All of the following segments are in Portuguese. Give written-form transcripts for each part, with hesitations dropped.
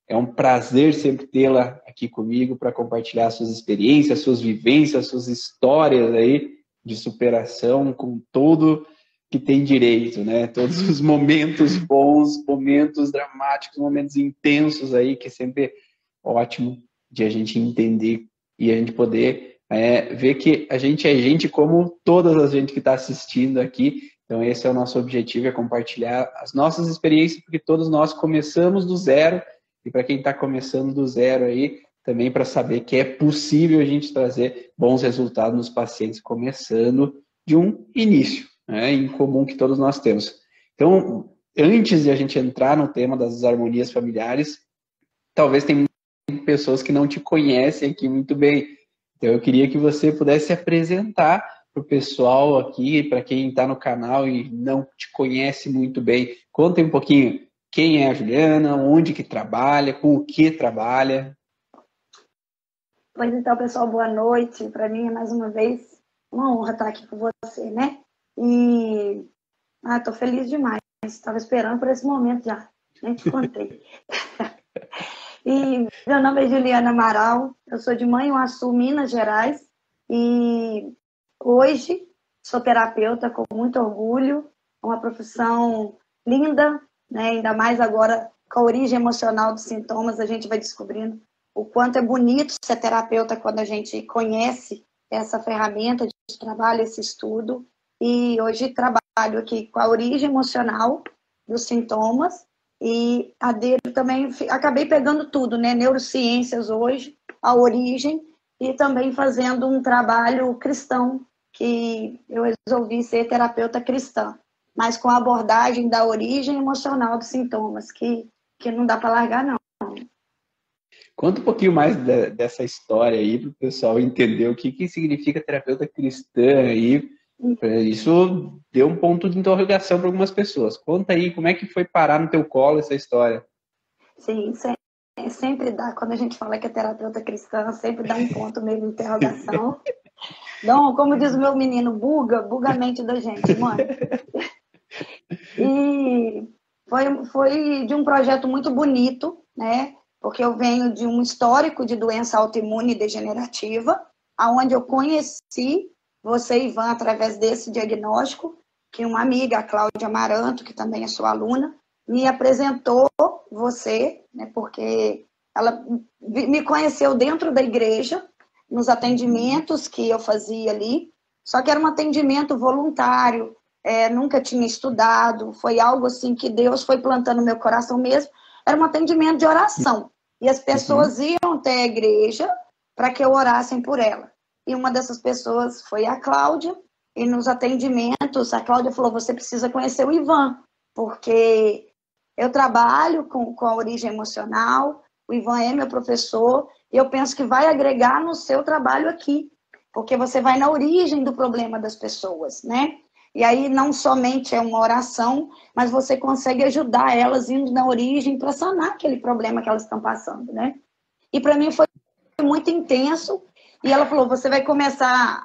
É um prazer sempre tê-la aqui comigo para compartilhar suas experiências, suas vivências, suas histórias aí de superação com todo que tem direito, né? Todos os momentos bons, momentos dramáticos, momentos intensos aí, que é sempre ótimo de a gente entender e a gente poder ver que a gente é gente como todas as gente que está assistindo aqui. Então esse é o nosso objetivo, é compartilhar as nossas experiências, porque todos nós começamos do zero, e para quem está começando do zero aí, também para saber que é possível a gente trazer bons resultados nos pacientes começando de um início, né, em comum que todos nós temos. Então, antes de a gente entrar no tema das harmonias familiares, talvez tem pessoas que não te conhecem aqui muito bem. Então, eu queria que você pudesse apresentar para o pessoal aqui, para quem está no canal e não te conhece muito bem. Conta um pouquinho quem é a Juliana, onde que trabalha, com o que trabalha. Pois então, pessoal, boa noite. Para mim é mais uma vez uma honra estar aqui com você, né? E tô feliz demais. Estava esperando por esse momento já. Nem te contei. E meu nome é Juliana Amaral. Eu sou de Manhuaçu, Minas Gerais. E hoje sou terapeuta com muito orgulho. Uma profissão linda, né? Ainda mais agora com a origem emocional dos sintomas, a gente vai descobrindo o quanto é bonito ser terapeuta quando a gente conhece essa ferramenta de trabalho, esse estudo. E hoje trabalho aqui com a origem emocional dos sintomas e a dele também, acabei pegando tudo, né? Neurociências hoje, a origem, e também fazendo um trabalho cristão, que eu resolvi ser terapeuta cristã, mas com a abordagem da origem emocional dos sintomas, que não dá para largar, não. Conta um pouquinho mais dessa história aí para o pessoal entender o que significa terapeuta cristã aí. Isso deu um ponto de interrogação para algumas pessoas. Conta aí como é que foi parar no teu colo essa história. Sim, sempre dá. Quando a gente fala que é terapeuta cristã, sempre dá um ponto meio de interrogação. Então, como diz o meu menino, buga a mente da gente, mãe. E foi de um projeto muito bonito, né? Porque eu venho de um histórico de doença autoimune degenerativa, aonde eu conheci você, Ivan, através desse diagnóstico, que uma amiga, a Cláudia Amaranto, que também é sua aluna, me apresentou você, né? Porque ela me conheceu dentro da igreja, nos atendimentos que eu fazia ali, só que era um atendimento voluntário, nunca tinha estudado, foi algo assim que Deus foi plantando no meu coração mesmo, era um atendimento de oração, e as pessoas iam até a igreja para que eu orassem por ela, e uma dessas pessoas foi a Cláudia, e nos atendimentos, a Cláudia falou, você precisa conhecer o Ivan, porque eu trabalho com a origem emocional, o Ivan é meu professor, e eu penso que vai agregar no seu trabalho aqui, porque você vai na origem do problema das pessoas, né? E aí não somente é uma oração, mas você consegue ajudar elas indo na origem para sanar aquele problema que elas estão passando, né? E para mim foi muito intenso, e ela falou, você vai começar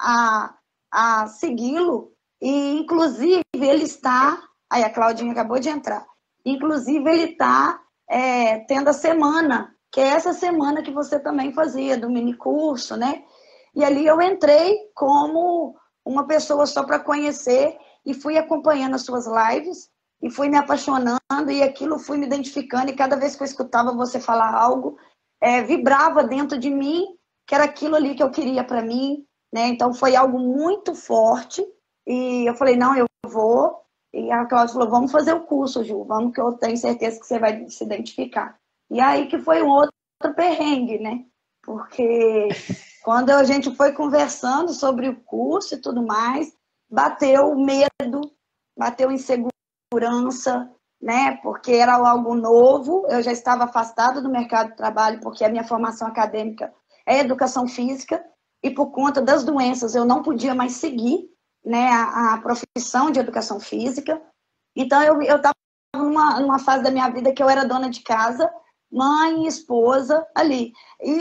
a segui-lo, e inclusive ele está... Aí a Claudinha acabou de entrar. Inclusive ele está tendo a semana, que é essa semana que você também fazia, do minicurso, né? E ali eu entrei como uma pessoa só para conhecer e fui acompanhando as suas lives e fui me apaixonando e aquilo fui me identificando e cada vez que eu escutava você falar algo, vibrava dentro de mim que era aquilo ali que eu queria para mim, né? Então foi algo muito forte e eu falei, não, eu vou. E a Cláudia falou, vamos fazer o curso, Ju, vamos que eu tenho certeza que você vai se identificar. E aí que foi um outro perrengue, né? Porque quando a gente foi conversando sobre o curso e tudo mais, bateu medo, bateu insegurança, né? Porque era algo novo, eu já estava afastada do mercado de trabalho, porque a minha formação acadêmica é educação física, e por conta das doenças eu não podia mais seguir, né, a profissão de educação física. Então eu estava numa fase da minha vida que eu era dona de casa, mãe, esposa, ali.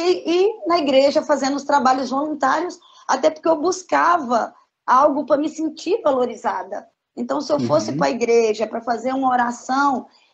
E na igreja fazendo os trabalhos voluntários, até porque eu buscava algo para me sentir valorizada. Então, se eu fosse para a igreja para fazer uma oração,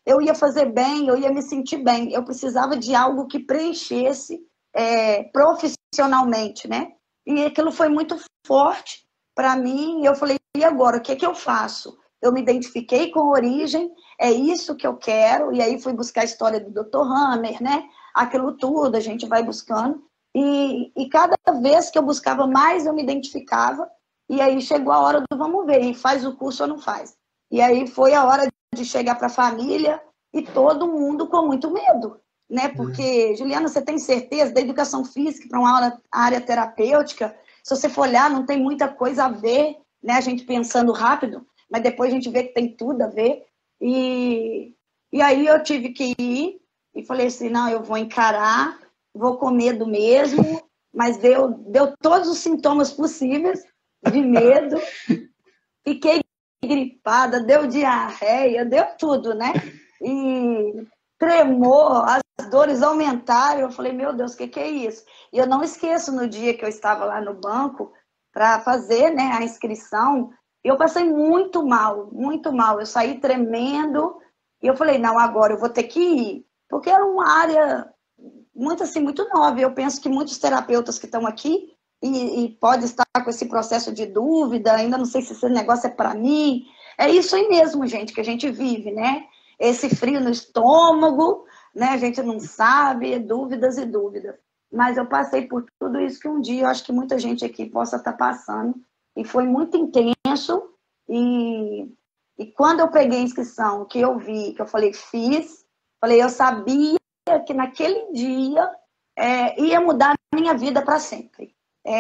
eu ia fazer bem, eu ia me sentir bem. Eu precisava de algo que preenchesse profissionalmente, né? E aquilo foi muito forte para mim. E eu falei, e agora? O que é que eu faço? Eu me identifiquei com a origem, é isso que eu quero. E aí fui buscar a história do Dr. Hammer, né? Aquilo tudo, a gente vai buscando. E cada vez que eu buscava mais, eu me identificava. E aí chegou a hora do vamos ver, e faz o curso ou não faz. E aí foi a hora de chegar para a família e todo mundo com muito medo, né? Porque, Juliana, você tem certeza da educação física para uma área terapêutica? Se você for olhar, não tem muita coisa a ver, né? A gente pensando rápido, mas depois a gente vê que tem tudo a ver. E aí eu tive que ir e falei assim, não, eu vou encarar, vou com medo mesmo, mas deu todos os sintomas possíveis de medo. Fiquei gripada, deu diarreia, deu tudo, né? E tremor, as dores aumentaram. Eu falei, meu Deus, o que é isso? E eu não esqueço no dia que eu estava lá no banco para fazer, né, a inscrição, eu passei muito mal, muito mal. Eu saí tremendo e eu falei, não, agora eu vou ter que ir. Porque era uma área muito, assim, muito nova. Eu penso que muitos terapeutas que estão aqui e pode estar com esse processo de dúvida, ainda não sei se esse negócio é para mim. É isso aí mesmo, gente, que a gente vive, né? Esse frio no estômago, né? A gente não sabe, dúvidas e dúvidas. Mas eu passei por tudo isso que um dia eu acho que muita gente aqui possa estar passando. E foi muito intenso. E quando eu peguei a inscrição, que eu vi, que eu falei, eu sabia que naquele dia ia mudar a minha vida para sempre.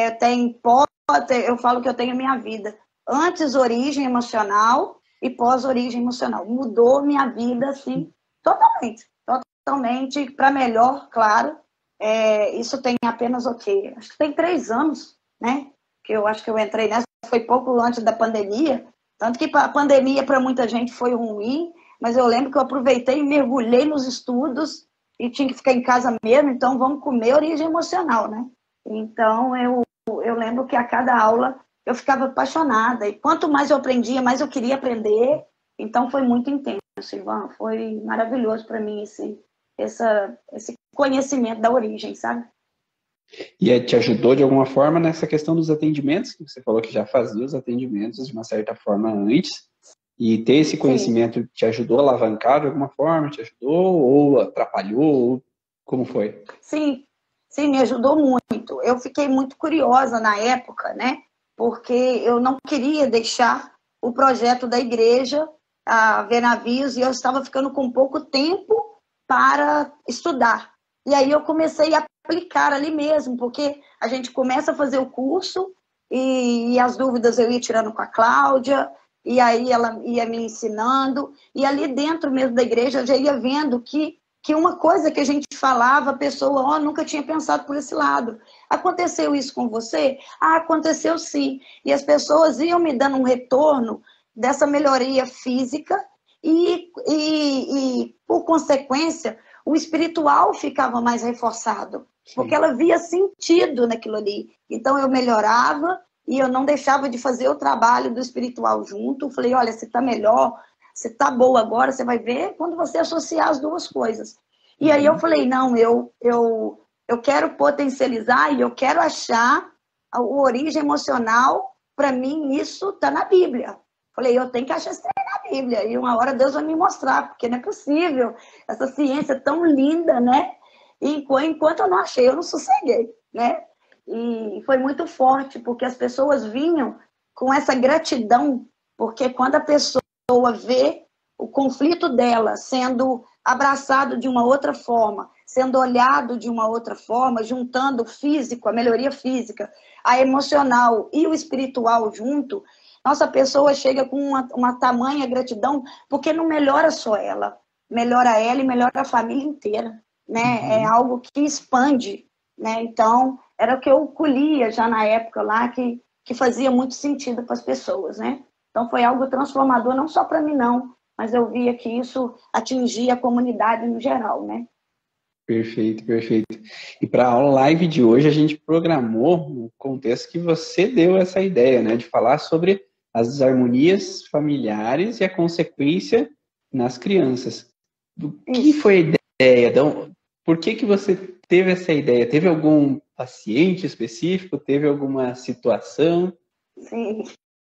Eu falo que eu tenho a minha vida antes origem emocional e pós-origem emocional. Mudou minha vida, assim, totalmente para melhor, claro. Isso tem apenas acho que tem 3 anos, né? Que eu acho que eu entrei nessa, foi pouco antes da pandemia. Tanto que a pandemia para muita gente foi ruim, mas eu lembro que eu aproveitei e mergulhei nos estudos e tinha que ficar em casa mesmo, então vamos comer origem emocional, né? Então eu lembro que a cada aula eu ficava apaixonada, e quanto mais eu aprendia, mais eu queria aprender. Então foi muito intenso, Ivan, foi maravilhoso para mim esse conhecimento da origem, sabe? E te ajudou de alguma forma nessa questão dos atendimentos, que você falou que já fazia os atendimentos de uma certa forma antes, e ter esse conhecimento Sim. Te ajudou a alavancar de alguma forma? Te ajudou ou atrapalhou? Ou como foi? Sim, me ajudou muito. Eu fiquei muito curiosa na época, né? Porque eu não queria deixar o projeto da igreja ver navios e eu estava ficando com pouco tempo para estudar. E aí eu comecei a aplicar ali mesmo, porque a gente começa a fazer o curso e as dúvidas eu ia tirando com a Cláudia, e aí ela ia me ensinando, e ali dentro mesmo da igreja eu já ia vendo que uma coisa que a gente falava, a pessoa nunca tinha pensado por esse lado. Aconteceu isso com você? Aconteceu sim. E as pessoas iam me dando um retorno dessa melhoria física e por consequência, o espiritual ficava mais reforçado, porque ela via sentido naquilo ali. Então eu melhorava e eu não deixava de fazer o trabalho do espiritual junto. Falei, olha, você está melhor, você está boa agora, você vai ver quando você associar as duas coisas. E aí eu falei, não, eu quero potencializar e eu quero achar a origem emocional. Para mim, isso está na Bíblia. Falei, eu tenho que achar isso na Bíblia. E uma hora Deus vai me mostrar, porque não é possível. Essa ciência tão linda, né? E enquanto eu não achei, eu não sosseguei, né? E foi muito forte, porque as pessoas vinham com essa gratidão, porque quando a pessoa vê o conflito dela sendo abraçado de uma outra forma, sendo olhado de uma outra forma, juntando o físico, a melhoria física, a emocional e o espiritual junto, nossa pessoa chega com uma tamanha gratidão, porque não melhora só ela, melhora ela e melhora a família inteira, né? É algo que expande, né? Então, era o que eu colhia já na época lá, que fazia muito sentido para as pessoas, né? Então, foi algo transformador, não só para mim, não, mas eu via que isso atingia a comunidade no geral, né? Perfeito, perfeito. E para a live de hoje, a gente programou no contexto que você deu essa ideia, né? De falar sobre as desarmonias familiares e a consequência nas crianças. do que foi a ideia? Então, por que você teve essa ideia? Teve algum paciente específico? Teve alguma situação? Sim.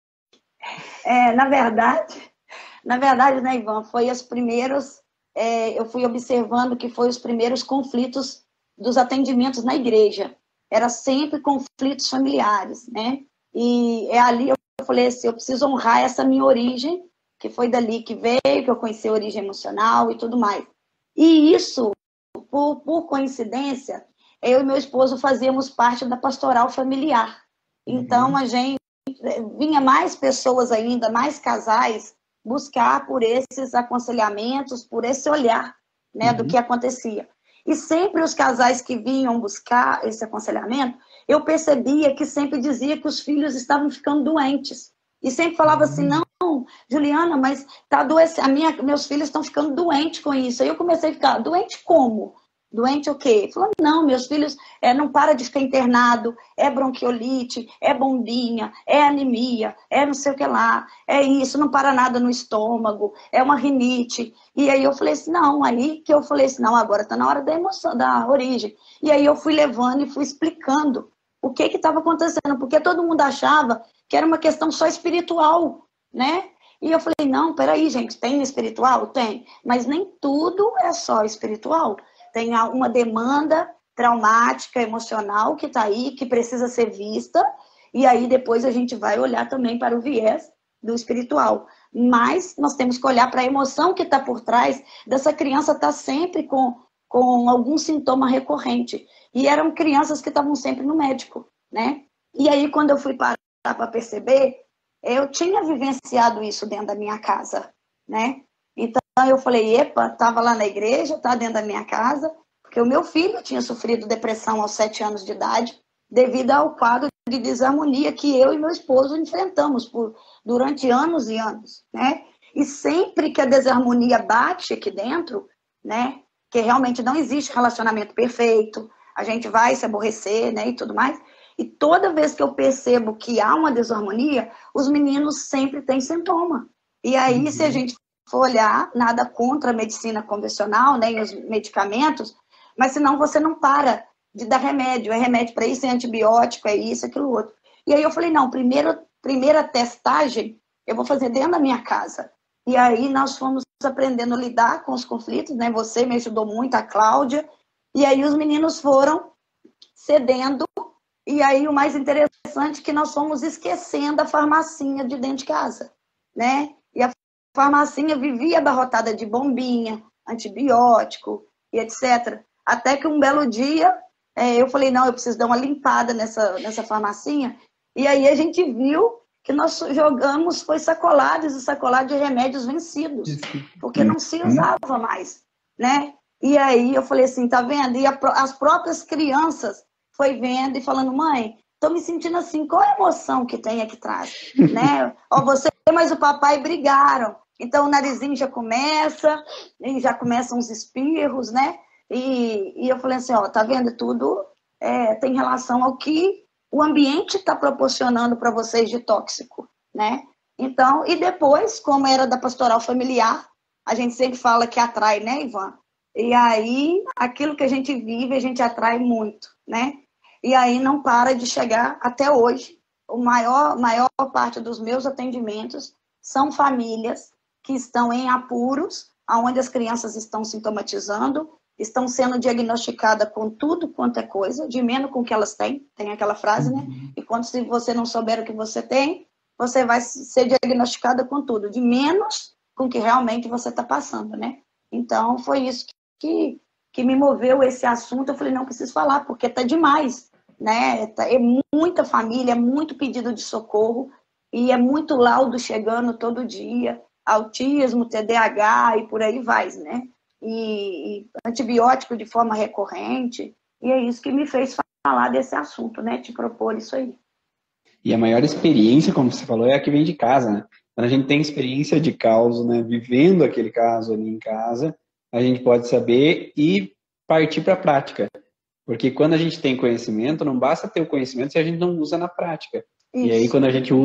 Na verdade, né, Ivan, foi os primeiros, eu fui observando que foi os primeiros conflitos dos atendimentos na igreja. Era sempre conflitos familiares, né? E é ali eu falei assim, eu preciso honrar essa minha origem, que foi dali que veio, que eu conheci a origem emocional e tudo mais. E isso, por coincidência, eu e meu esposo fazíamos parte da pastoral familiar. Então, a gente vinha mais pessoas ainda, mais casais, buscar por esses aconselhamentos, por esse olhar, né, do que acontecia. E sempre os casais que vinham buscar esse aconselhamento, eu percebia que sempre dizia que os filhos estavam ficando doentes. E sempre falava assim, não, Juliana, mas tá doente, meus filhos estão ficando doentes com isso. Aí eu comecei a ficar, doente como? Doente o quê? Falou, não, meus filhos não para de ficar internado, é bronquiolite, é bombinha, é anemia, é não sei o que lá, é isso, não para nada no estômago, é uma rinite. E aí eu falei assim, não, agora está na hora da emoção, da origem. E aí eu fui levando e fui explicando o que estava acontecendo, porque todo mundo achava que era uma questão só espiritual, né? E eu falei, não, peraí, gente, tem espiritual? Tem, mas nem tudo é só espiritual. Tem uma demanda traumática, emocional que está aí, que precisa ser vista, e aí depois a gente vai olhar também para o viés do espiritual. Mas nós temos que olhar para a emoção que está por trás dessa criança estar sempre com algum sintoma recorrente. E eram crianças que estavam sempre no médico, né? E aí, quando eu fui parar para perceber, eu tinha vivenciado isso dentro da minha casa, né? Então, eu falei, epa, estava lá na igreja, tá dentro da minha casa, porque o meu filho tinha sofrido depressão aos 7 anos de idade, devido ao quadro de desarmonia que eu e meu esposo enfrentamos durante anos e anos, né? E sempre que a desarmonia bate aqui dentro, né? Que realmente não existe relacionamento perfeito, a gente vai se aborrecer, né? E tudo mais. E toda vez que eu percebo que há uma desarmonia, os meninos sempre têm sintoma. E aí, se a gente for olhar, nada contra a medicina convencional, nem os medicamentos, mas senão você não para de dar remédio. É remédio para isso, é antibiótico, é isso, aquilo outro. E aí eu falei, não, primeira testagem eu vou fazer dentro da minha casa. E aí nós fomos aprendendo a lidar com os conflitos, né? Você me ajudou muito, a Cláudia. E aí os meninos foram cedendo. E aí o mais interessante é que nós fomos esquecendo a farmacinha de dentro de casa, né? E a farmacinha vivia abarrotada de bombinha, antibiótico e etc. Até que um belo dia eu falei, não, eu preciso dar uma limpada nessa farmacinha. E aí a gente viu que nós jogamos, foi sacolados e sacolados de remédios vencidos, porque não se usava mais, né? E aí eu falei assim, tá vendo? E as próprias crianças foi vendo e falando, mãe, tô me sentindo assim, qual é a emoção que tem aqui atrás? Né? Ó, você mas o papai brigaram. Então o narizinho já começa, e já começam os espirros, né? E eu falei assim, ó, tá vendo? Tudo tem relação ao que o ambiente está proporcionando para vocês de tóxico, né? Então, e depois, como era da pastoral familiar, a gente sempre fala que atrai, né, Ivan? E aí, aquilo que a gente vive, a gente atrai muito, né? E aí não para de chegar até hoje. A maior parte dos meus atendimentos são famílias que estão em apuros, onde as crianças estão sintomatizando, estão sendo diagnosticadas com tudo quanto é coisa, de menos com o que elas têm, tem aquela frase, né? E quando se você não souber o que você tem, você vai ser diagnosticada com tudo, de menos com o que realmente você está passando, né? Então, foi isso que me moveu esse assunto. Eu falei, não preciso falar, porque tá demais, né? É muita família, é muito pedido de socorro, e é muito laudo chegando todo dia, autismo, TDAH e por aí vai, né? E antibiótico de forma recorrente, e é isso que me fez falar desse assunto, né? Te propor isso aí. E a maior experiência, como você falou, é a que vem de casa, né? Quando a gente tem experiência de caso, né? Vivendo aquele caso ali em casa, a gente pode saber e partir para a prática. Porque quando a gente tem conhecimento, não basta ter o conhecimento se a gente não usa na prática. Isso. E aí, quando a gente usa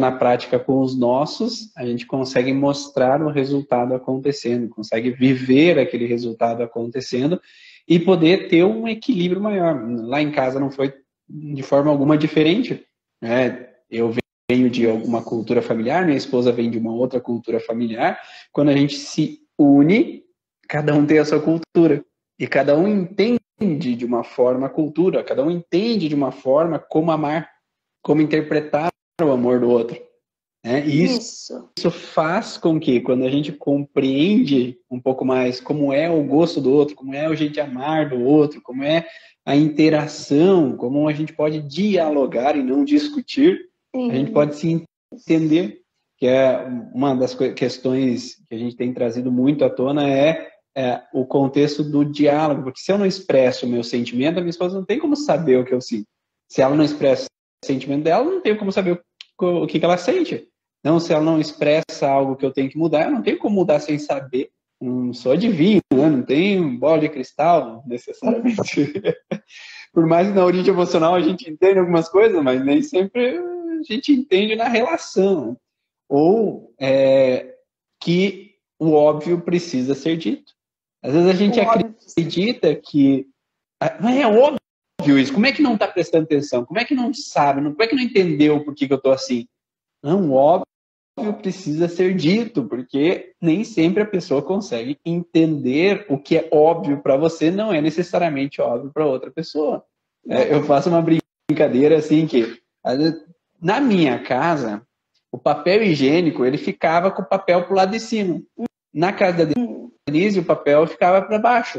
na prática com os nossos, a gente consegue mostrar o resultado acontecendo, consegue viver aquele resultado acontecendo e poder ter um equilíbrio maior. Lá em casa não foi de forma alguma diferente, né? Eu venho de alguma cultura familiar, minha esposa vem de uma outra cultura familiar. Quando a gente se une, cada um tem a sua cultura e cada um entende de uma forma a cultura, cada um entende de uma forma como amar, como interpretar o amor do outro. Né? E isso faz com que, quando a gente compreende um pouco mais como é o gosto do outro, como é o jeito de amar do outro, como é a interação, como a gente pode dialogar e não discutir, a gente pode se entender, que é uma das questões que a gente tem trazido muito à tona é o contexto do diálogo, porque se eu não expresso o meu sentimento, a minha esposa não tem como saber o que eu sinto. Se ela não expressa o sentimento dela, não tem como saber o que ela sente. Não, se ela não expressa algo que eu tenho que mudar, eu não tenho como mudar sem saber. Não sou adivinho, né? Não tenho bola de cristal, necessariamente. Por mais que na origem emocional a gente entende algumas coisas, mas nem sempre a gente entende na relação. Ou que o óbvio precisa ser dito. Às vezes a gente acredita que é óbvio isso. Como é que não está prestando atenção? Como é que não sabe? Como é que não entendeu por que eu estou assim? Não, óbvio precisa ser dito, porque nem sempre a pessoa consegue entender o que é óbvio para você, não é necessariamente óbvio para outra pessoa. Eu faço uma brincadeira assim que, na minha casa, o papel higiênico, ele ficava com o papel para o lado de cima. Na casa da Denise, o papel ficava para baixo.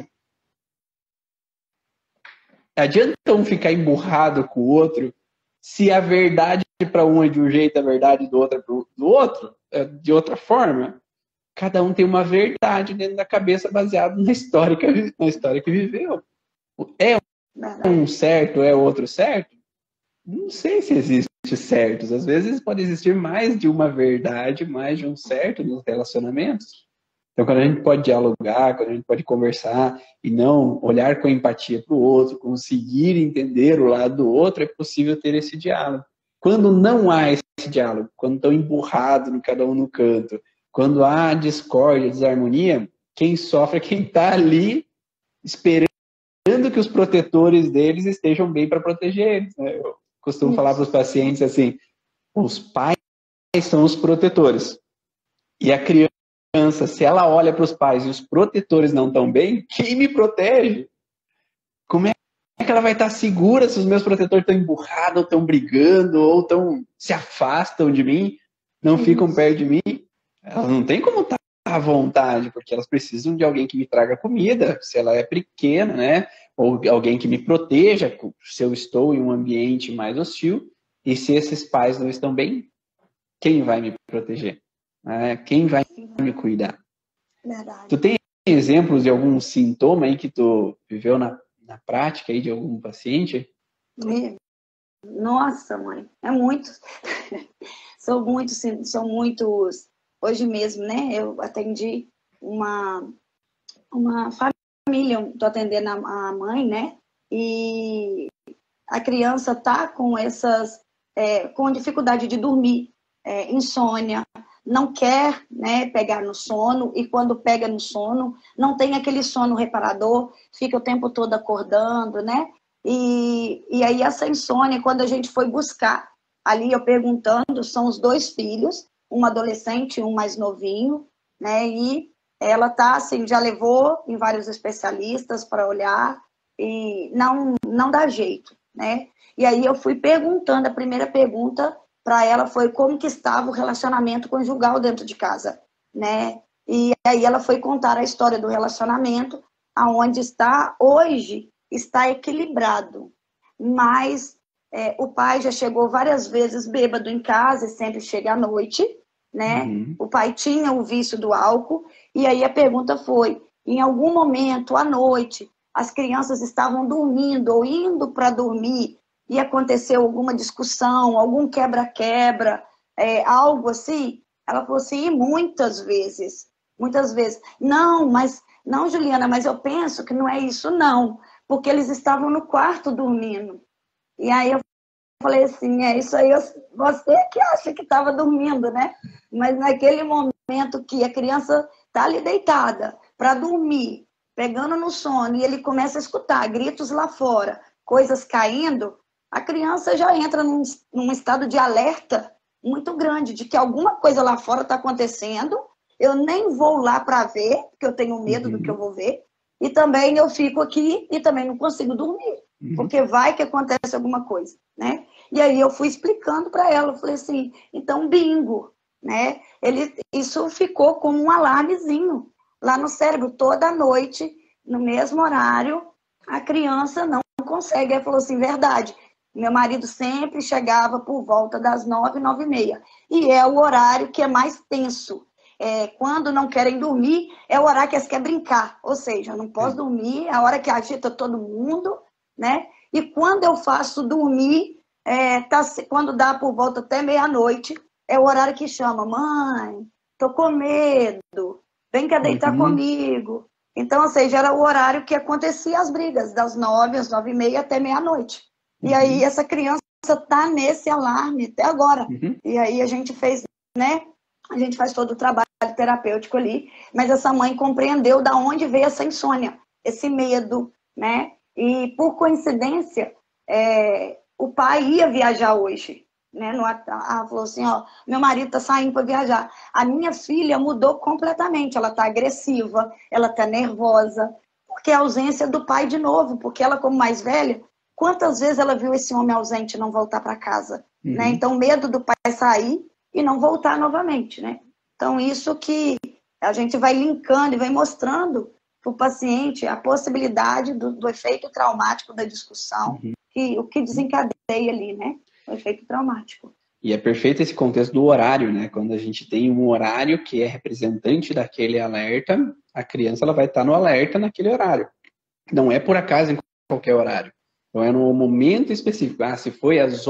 Adianta um ficar emburrado com o outro se a verdade para um é de um jeito, a verdade do outro é do outro, de outra forma. Cada um tem uma verdade dentro da cabeça baseada na história que viveu. É um certo, é outro certo? Não sei se existe certos. Às vezes pode existir mais de uma verdade, mais de um certo nos relacionamentos. Então, quando a gente pode dialogar, quando a gente pode conversar e não olhar com empatia para o outro, conseguir entender o lado do outro, é possível ter esse diálogo. Quando não há esse diálogo, quando estão emburrados cada um no canto, quando há discórdia, desarmonia, quem sofre é quem está ali esperando que os protetores deles estejam bem para proteger eles. Né? Eu costumo falar para os pacientes assim, os pais são os protetores. E a criança, se ela olha para os pais e os protetores não estão bem, quem me protege? Como é que ela vai estar segura se os meus protetores estão emburrados, ou estão brigando, ou se afastam de mim, não ficam perto de mim? Elas não têm como estar à vontade, porque elas precisam de alguém que me traga comida, se ela é pequena, né? Ou alguém que me proteja se eu estou em um ambiente mais hostil. E se esses pais não estão bem, quem vai me proteger? Quem vai me cuidar? Verdade. Tu tem exemplos de algum sintoma aí que tu viveu na prática aí de algum paciente? Nossa, mãe, é muitos. São muitos. Hoje mesmo, né? Eu atendi uma família, estou atendendo a mãe, né? E a criança tá com com dificuldade de dormir, insônia, não quer, né, pegar no sono, e quando pega no sono, não tem aquele sono reparador, fica o tempo todo acordando, né? E aí essa insônia, quando a gente foi buscar, ali eu perguntando, são os 2 filhos, um adolescente e um mais novinho, né? E ela tá assim, já levou em vários especialistas para olhar e não dá jeito, né? E aí eu fui perguntando, a primeira pergunta para ela foi como que estava o relacionamento conjugal dentro de casa, né? E aí ela foi contar a história do relacionamento, aonde hoje está equilibrado, mas o pai já chegou várias vezes bêbado em casa e sempre chega à noite, né? Uhum. O pai tinha o vício do álcool, e aí a pergunta foi, em algum momento à noite, as crianças estavam dormindo ou indo para dormir e aconteceu alguma discussão, algum quebra-quebra, algo assim? Ela falou assim, muitas vezes. Não, Juliana, mas eu penso que não é isso não, porque eles estavam no quarto dormindo. E aí eu falei assim, isso aí você que acha que estava dormindo, né? Mas naquele momento que a criança está ali deitada para dormir, pegando no sono, e ele começa a escutar gritos lá fora, coisas caindo, a criança já entra num estado de alerta muito grande, de que alguma coisa lá fora está acontecendo, eu nem vou lá para ver, porque eu tenho medo do que eu vou ver, e também eu fico aqui e também não consigo dormir, porque vai que acontece alguma coisa, né? E aí eu fui explicando para ela, eu falei assim, então bingo, né? Isso ficou como um alarmezinho lá no cérebro, toda noite, no mesmo horário, a criança não consegue. Ela falou assim, verdade, meu marido sempre chegava por volta das 9, 9h30, e é o horário que é mais tenso. Quando não querem dormir, é o horário que eles querem brincar, ou seja, eu não posso dormir, é a hora que agita todo mundo, né? E quando eu faço dormir, quando dá por volta até meia-noite, é o horário que chama, mãe, tô com medo, vem cá deitar comigo. Então, ou seja, era o horário que acontecia as brigas, das 9 às 9h30 até meia-noite. E aí essa criança tá nesse alarme até agora. E aí a gente fez, né? A gente faz todo o trabalho terapêutico ali, mas essa mãe compreendeu da onde veio essa insônia, esse medo, né? E por coincidência, o pai ia viajar hoje, né? Ela falou assim, ó, meu marido tá saindo para viajar. A minha filha mudou completamente, ela tá agressiva, ela tá nervosa, porque é a ausência do pai de novo, porque ela como mais velha, quantas vezes ela viu esse homem ausente e não voltar para casa, né? Então, medo do pai sair e não voltar novamente, né? Então, isso que a gente vai linkando e vai mostrando para o paciente a possibilidade do efeito traumático da discussão, o que desencadeia ali, né? O efeito traumático. E é perfeito esse contexto do horário, né? Quando a gente tem um horário que é representante daquele alerta, a criança ela vai estar no alerta naquele horário. Não é por acaso em qualquer horário. Então é no momento específico. Se foi às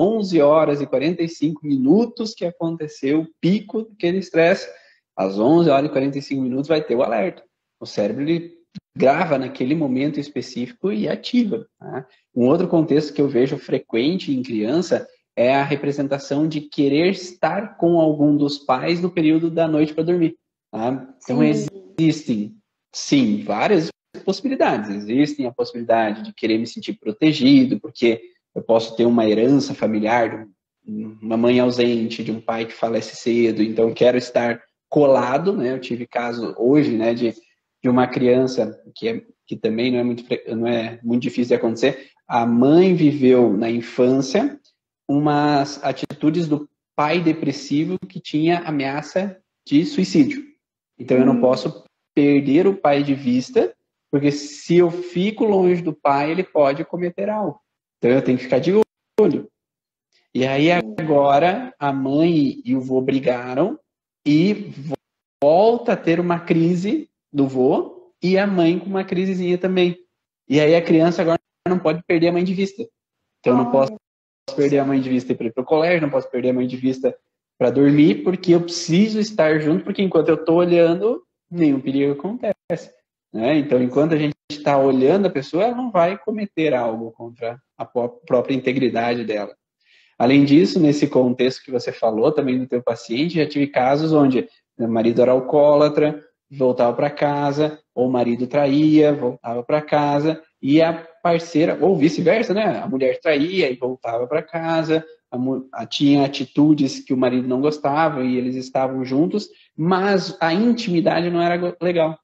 11h45 que aconteceu o pico daquele estresse, às 11h45 vai ter o alerta. O cérebro ele grava naquele momento específico e ativa. Tá? Um outro contexto que eu vejo frequente em criança é a representação de querer estar com algum dos pais no período da noite para dormir. Tá? Então existem, sim, várias possibilidades. Existem a possibilidade de querer me sentir protegido, porque eu posso ter uma herança familiar, uma mãe ausente, de um pai que falece cedo, então eu quero estar colado, né? Eu tive caso hoje, né, de uma criança que também não é muito difícil de acontecer. A mãe viveu na infância umas atitudes do pai depressivo que tinha ameaça de suicídio. Então eu não posso perder o pai de vista, porque se eu fico longe do pai, ele pode cometer algo. Então eu tenho que ficar de olho. E aí agora a mãe e o vô brigaram e volta a ter uma crise do vô e a mãe com uma crisezinha também. E aí a criança agora não pode perder a mãe de vista. Então eu não posso perder a mãe de vista para ir para o colégio, não posso perder a mãe de vista para dormir, porque eu preciso estar junto, porque enquanto eu estou olhando, nenhum perigo acontece. Né? Então, enquanto a gente está olhando a pessoa, ela não vai cometer algo contra a própria integridade dela. Além disso, nesse contexto que você falou também do teu paciente, já tive casos onde o marido era alcoólatra, voltava para casa, ou o marido traía, voltava para casa, e a parceira, ou vice-versa, né? A mulher traía e voltava para casa, tinha atitudes que o marido não gostava e eles estavam juntos, mas a intimidade não era legal.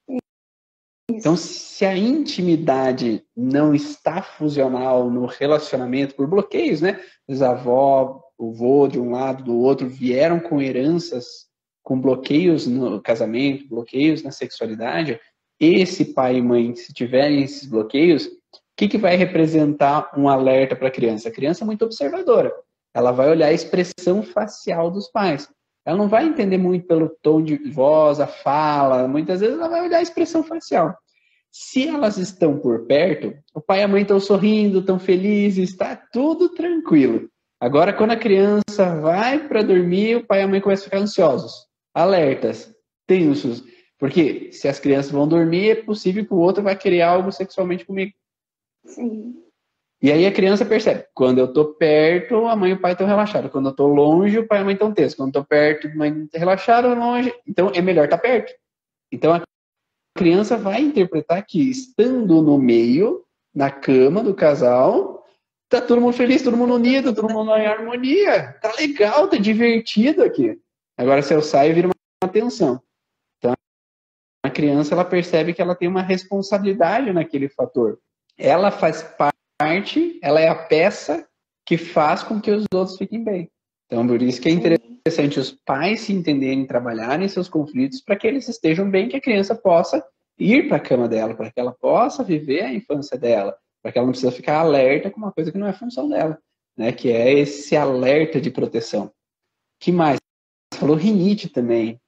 Então, se a intimidade não está funcional no relacionamento por bloqueios, né? Os avós, o vô de um lado, do outro, vieram com heranças, com bloqueios no casamento, bloqueios na sexualidade. Esse pai e mãe, se tiverem esses bloqueios, o que vai representar um alerta para a criança? A criança é muito observadora. Ela vai olhar a expressão facial dos pais. Ela não vai entender muito pelo tom de voz, a fala. Muitas vezes ela vai olhar a expressão facial. Se elas estão por perto, o pai e a mãe estão sorrindo, estão felizes, está tudo tranquilo. Agora, quando a criança vai para dormir, o pai e a mãe começam a ficar ansiosos, alertas, tensos. Porque se as crianças vão dormir, é possível que o outro vai querer algo sexualmente comigo. Sim. E aí a criança percebe, quando eu tô perto, a mãe e o pai estão relaxados. Quando eu tô longe, o pai e a mãe estão tensos. Quando eu tô perto, a mãe tá relaxada, longe. Então é melhor estar perto. Então a criança vai interpretar que estando no meio, na cama do casal, tá todo mundo feliz, todo mundo unido, todo mundo em harmonia. Tá legal, tá divertido aqui. Agora se eu saio, vira uma tensão. Então a criança, ela percebe que ela tem uma responsabilidade naquele fator. Ela faz parte, ela é a peça que faz com que os outros fiquem bem. Então, por isso que é interessante os pais se entenderem, trabalharem seus conflitos para que eles estejam bem, que a criança possa ir para a cama dela, para que ela possa viver a infância dela, para que ela não precisa ficar alerta com uma coisa que não é função dela, né? Que é esse alerta de proteção. Que mais? Você falou rinite também.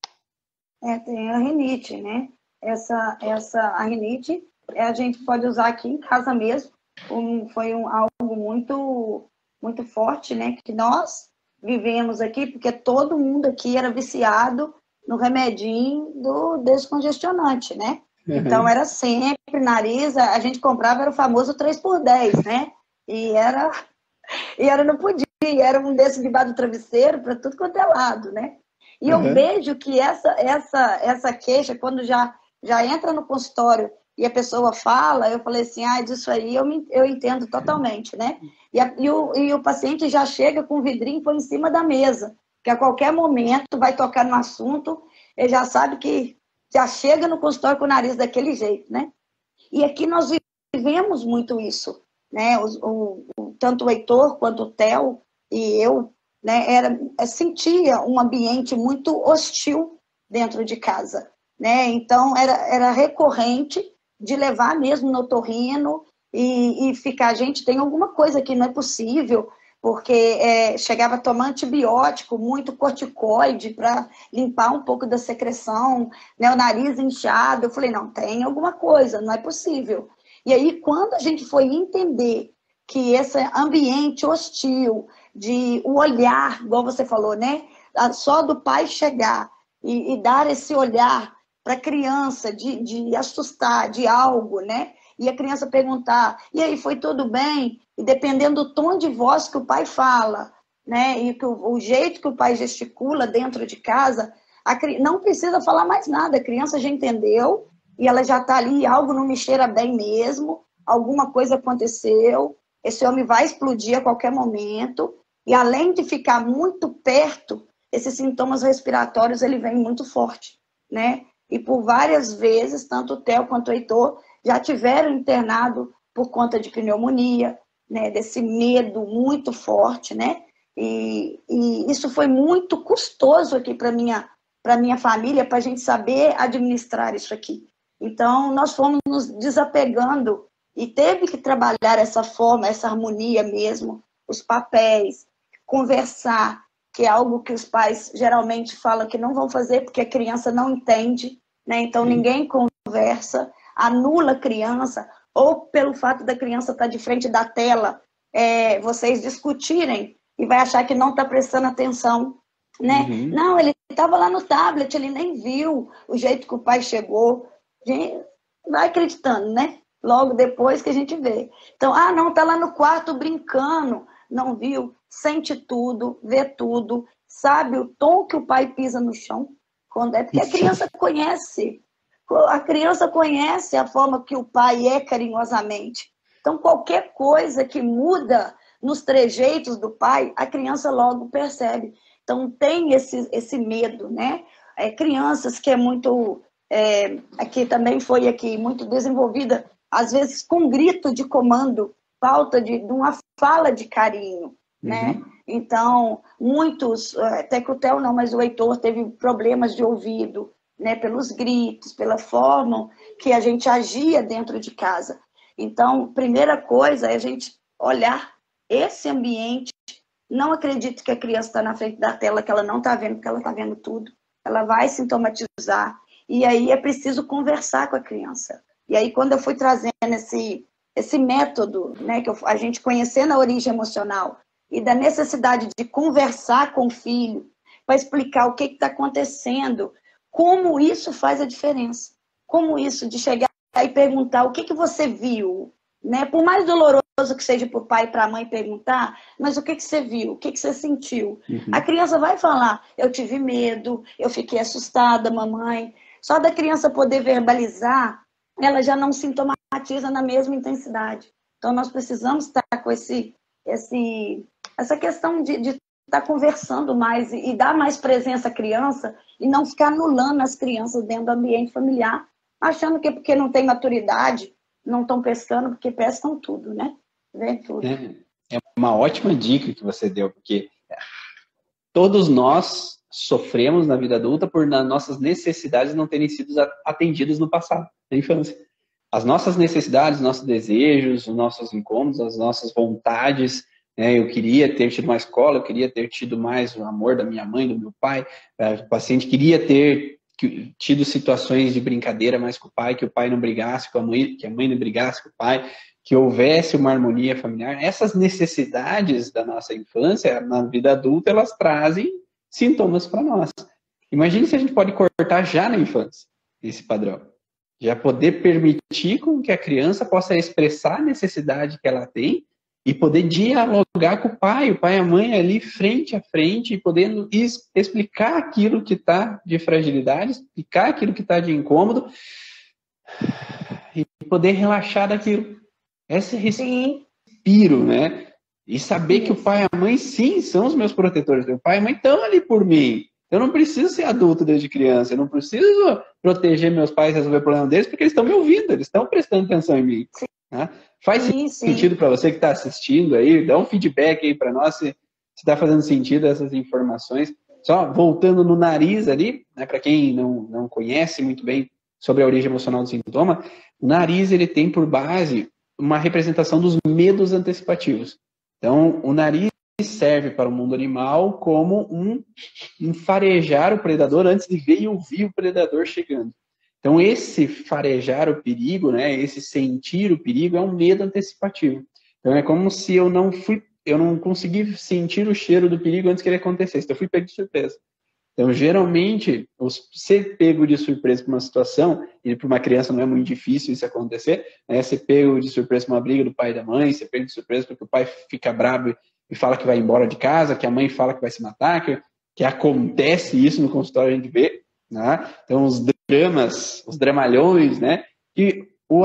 Tem a rinite, né? A rinite a gente pode usar aqui em casa mesmo. Algo muito, muito forte, né? Que nós vivemos aqui, porque todo mundo aqui era viciado no remedinho do descongestionante, né? Uhum. Então era sempre nariz, a gente comprava, era o famoso 3x10, né? E não podia, era um desse debaixo do travesseiro para tudo quanto é lado, né? E eu vejo que essa queixa, quando já entra no consultório e a pessoa fala, eu falei assim, disso aí eu entendo totalmente, né? E o paciente já chega com o vidrinho e põe em cima da mesa, que a qualquer momento vai tocar no assunto, ele já sabe que já chega no consultório com o nariz daquele jeito, né? E aqui nós vivemos muito isso, né? Tanto o Heitor quanto o Theo e eu, né, sentia um ambiente muito hostil dentro de casa, né? Então era recorrente de levar mesmo no otorrino e ficar, gente, tem alguma coisa que não é possível, porque chegava a tomar antibiótico, muito corticoide para limpar um pouco da secreção, né? O nariz inchado. Eu falei, não, tem alguma coisa, não é possível. E aí, quando a gente foi entender que esse ambiente hostil, o olhar, igual você falou, né? Só do pai chegar e dar esse olhar para a criança de assustar de algo, né? E a criança perguntar, e aí, foi tudo bem? E dependendo do tom de voz que o pai fala, né? E o jeito que o pai gesticula dentro de casa, não precisa falar mais nada, a criança já entendeu e ela já está ali, algo não me cheira bem mesmo, alguma coisa aconteceu, esse homem vai explodir a qualquer momento, e além de ficar muito perto, esses sintomas respiratórios, ele vem muito forte, né? E por várias vezes, tanto o Theo quanto o Heitor já tiveram internado por conta de pneumonia, né? Desse medo muito forte, né? E isso foi muito custoso aqui para minha família, para a gente saber administrar isso aqui. Então, nós fomos nos desapegando e teve que trabalhar essa forma, essa harmonia mesmo, os papéis, conversar, que é algo que os pais geralmente falam que não vão fazer porque a criança não entende, né? Então ninguém conversa, anula a criança, ou pelo fato da criança estar de frente da tela, vocês discutirem e vai achar que não está prestando atenção, né? Uhum. Não, ele estava lá no tablet, ele nem viu o jeito que o pai chegou. Gente, vai acreditando, né? Logo depois que a gente vê. Então, não, está lá no quarto brincando, não viu, sente tudo, vê tudo, sabe o tom que o pai pisa no chão, quando porque a criança conhece a forma que o pai é carinhosamente. Então, qualquer coisa que muda nos trejeitos do pai, a criança logo percebe. Então, tem esse medo, né? Crianças que é muito... aqui também foi muito desenvolvida, às vezes com grito de comando, falta de uma fala de carinho, né? Uhum. Então, muitos, até que o Theo não, mas o Heitor teve problemas de ouvido, né? Pelos gritos, pela forma que a gente agia dentro de casa. Então, primeira coisa é a gente olhar esse ambiente. Não acredite que a criança está na frente da tela, que ela não está vendo, porque ela está vendo tudo. Ela vai sintomatizar. E aí é preciso conversar com a criança. E aí, quando eu fui trazendo esse método, né, que a gente conhecendo a origem emocional e da necessidade de conversar com o filho para explicar o que está acontecendo, como isso faz a diferença. Como isso de chegar e perguntar o que você viu, né? Por mais doloroso que seja para o pai e para a mãe perguntar, mas o que você viu? O que você sentiu? A criança vai falar, eu tive medo, eu fiquei assustada, mamãe. Só da criança poder verbalizar, ela já não sintomatiza na mesma intensidade. Então, nós precisamos estar com essa questão de estar conversando mais e dar mais presença à criança e não ficar anulando as crianças dentro do ambiente familiar, achando que porque não tem maturidade, não estão pescando, porque pescam tudo, né? Vê tudo. É uma ótima dica que você deu, porque todos nós sofremos na vida adulta por nossas necessidades não terem sido atendidas no passado, na infância. As nossas necessidades, nossos desejos, os nossos incômodos, as nossas vontades, né? Eu queria ter tido uma escola, eu queria ter tido mais o amor da minha mãe, do meu pai. O paciente queria ter tido situações de brincadeira mais com o pai, que o pai não brigasse com a mãe, que a mãe não brigasse com o pai, que houvesse uma harmonia familiar. Essas necessidades da nossa infância, na vida adulta, elas trazem sintomas para nós. Imagine se a gente pode cortar já na infância esse padrão. Já poder permitir com que a criança possa expressar a necessidade que ela tem e poder dialogar com o pai e a mãe ali frente a frente e podendo explicar aquilo que está de fragilidade, explicar aquilo que está de incômodo e poder relaxar daquilo. Esse respiro, né? E saber que o pai e a mãe, sim, são os meus protetores. O pai e a mãe estão ali por mim. Eu não preciso ser adulto desde criança. Eu não preciso proteger meus pais e resolver o problema deles, porque eles estão me ouvindo, eles estão prestando atenção em mim. Né? Faz sentido para você que está assistindo aí? Dá um feedback aí para nós se está fazendo sentido essas informações. Só voltando no nariz ali, né, para quem não conhece muito bem sobre a origem emocional do sintoma, o nariz ele tem por base uma representação dos medos antecipativos. Então, o nariz serve para o mundo animal como um farejar o predador antes de ver e ouvir o predador chegando. Então, esse farejar o perigo, né, esse sentir o perigo é um medo antecipativo. Então, é como se eu não consegui sentir o cheiro do perigo antes que ele acontecesse. Então, eu fui pego de surpresa. Então, geralmente, ser pego de surpresa por uma situação, e para uma criança não é muito difícil isso acontecer, né? Ser pego de surpresa por uma briga do pai e da mãe, ser pego de surpresa porque o pai fica bravo e fala que vai embora de casa, que a mãe fala que vai se matar, que acontece isso no consultório, a gente vê, né? Então, os dramas, os dramalhões, né? Que os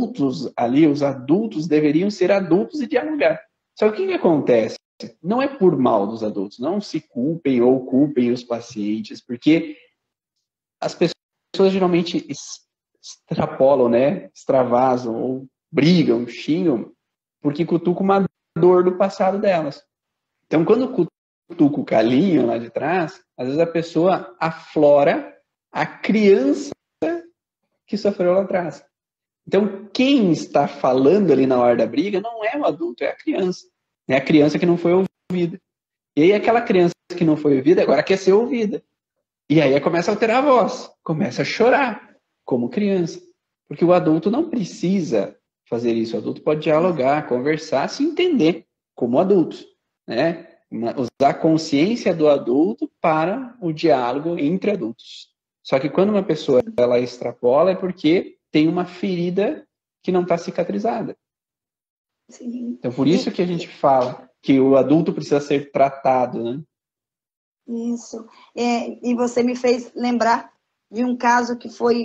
adultos deveriam ser adultos e dialogar. Só que o que acontece? Não é por mal dos adultos, não se culpem ou culpem os pacientes, porque as pessoas geralmente extrapolam, né? Extravasam ou brigam, xingam, porque cutucam uma dor do passado delas. Então, quando cutuca o calinho lá de trás, às vezes a pessoa aflora a criança que sofreu lá atrás. Então, quem está falando ali na hora da briga não é o adulto, é a criança. É a criança que não foi ouvida. E aí aquela criança que não foi ouvida agora quer ser ouvida. E aí começa a alterar a voz, começa a chorar, como criança. Porque o adulto não precisa fazer isso. O adulto pode dialogar, conversar, se entender como adultos. Né? Usar a consciência do adulto para o diálogo entre adultos. Só que quando uma pessoa ela extrapola é porque tem uma ferida que não está cicatrizada. Sim. Então, por isso que a gente fala que o adulto precisa ser tratado, né? Isso. E você me fez lembrar de um caso que foi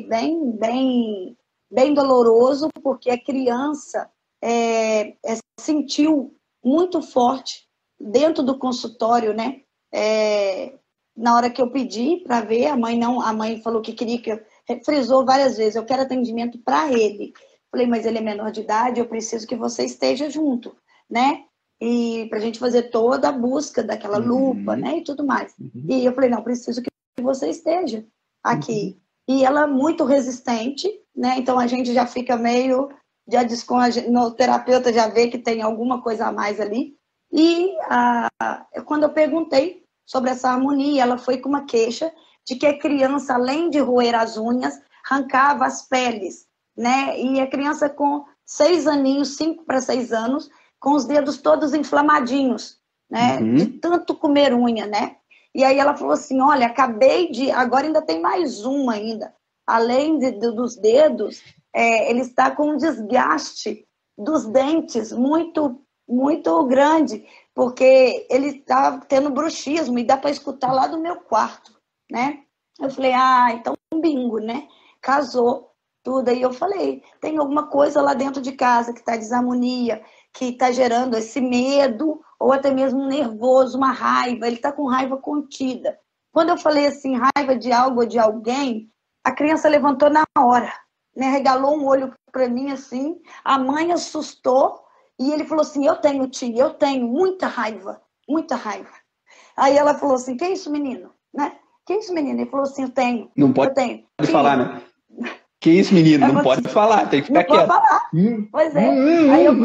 bem doloroso, porque a criança sentiu muito forte dentro do consultório, né? Na hora que eu pedi para ver, a mãe falou que queria que frisou várias vezes, eu quero atendimento para ele. Falei, mas ele é menor de idade, eu preciso que você esteja junto, né? E para a gente fazer toda a busca daquela lupa, né? E tudo mais. E eu falei, não, preciso que você esteja aqui. E ela muito resistente, né? Então a gente já fica meio, no terapeuta já vê que tem alguma coisa a mais ali. E quando eu perguntei sobre essa harmonia, ela foi com uma queixa de que a criança, além de roer as unhas, arrancava as peles, né? E a criança com 6 aninhos, 5 para 6 anos, com os dedos todos inflamadinhos, né? De tanto comer unha, né? E aí ela falou assim, olha, agora ainda tem mais uma ainda. Além dos dedos, ele está com um desgaste dos dentes muito, muito grande, porque ele estava tendo bruxismo e dá para escutar lá do meu quarto, né? Eu falei, então bingo, né? Casou tudo. Aí eu falei, tem alguma coisa lá dentro de casa que está desarmonia, que está gerando esse medo, ou até mesmo um nervoso, uma raiva, ele está com raiva contida. Quando eu falei assim, raiva de algo ou de alguém, a criança levantou na hora, né? Regalou um olho para mim assim, a mãe assustou, e ele falou assim, eu tenho, tia, eu tenho muita raiva, muita raiva. Aí ela falou assim, que é isso, menino? Né? Que é isso, menino? Ele falou assim, eu tenho, Não pode, eu tenho. pode falar, né? Que isso, menino? Não pode Assim, falar, tem que ficar não pode quieto. falar. Pois é. Aí eu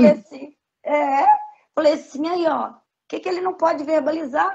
falei assim, aí, ó, o que ele não pode verbalizar?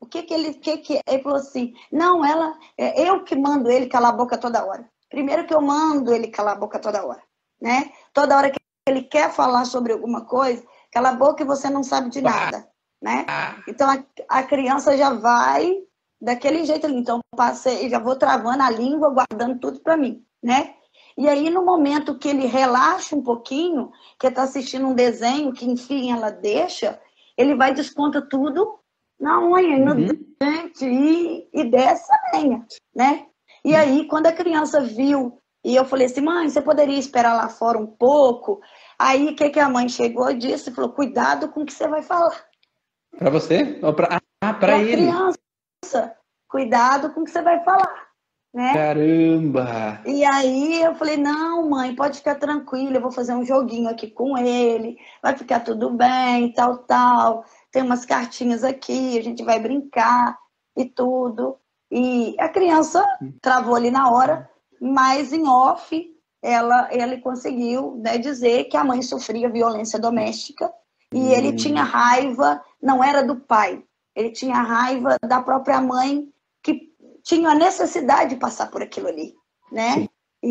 Ele falou assim, não, eu que mando ele calar a boca toda hora. Primeiro que eu mando ele calar a boca toda hora, né? Toda hora que ele quer falar sobre alguma coisa, cala a boca e você não sabe de nada, né? Então a criança já vai daquele jeito ali. Então passei, já vou travando a língua, guardando tudo para mim, né? E aí, no momento que ele relaxa um pouquinho, que está assistindo um desenho, que enfim ela deixa, ele vai desconta tudo na unha, no dente e desce a lenha, né? E aí, quando a criança viu, e eu falei assim, mãe, você poderia esperar lá fora um pouco? Aí, o que a mãe chegou e disse? Falou, cuidado com o que você vai falar. Para você? Para ele. Criança, cuidado com o que você vai falar. Né? Caramba! E aí eu falei, não, mãe, pode ficar tranquila, eu vou fazer um joguinho aqui com ele, vai ficar tudo bem, tal, tal. Tem umas cartinhas aqui, a gente vai brincar e tudo. E a criança travou ali na hora, mas em off ele conseguiu, né, dizer que a mãe sofria violência doméstica e ele tinha raiva, não era do pai, ele tinha raiva da própria mãe que tinha a necessidade de passar por aquilo ali, né?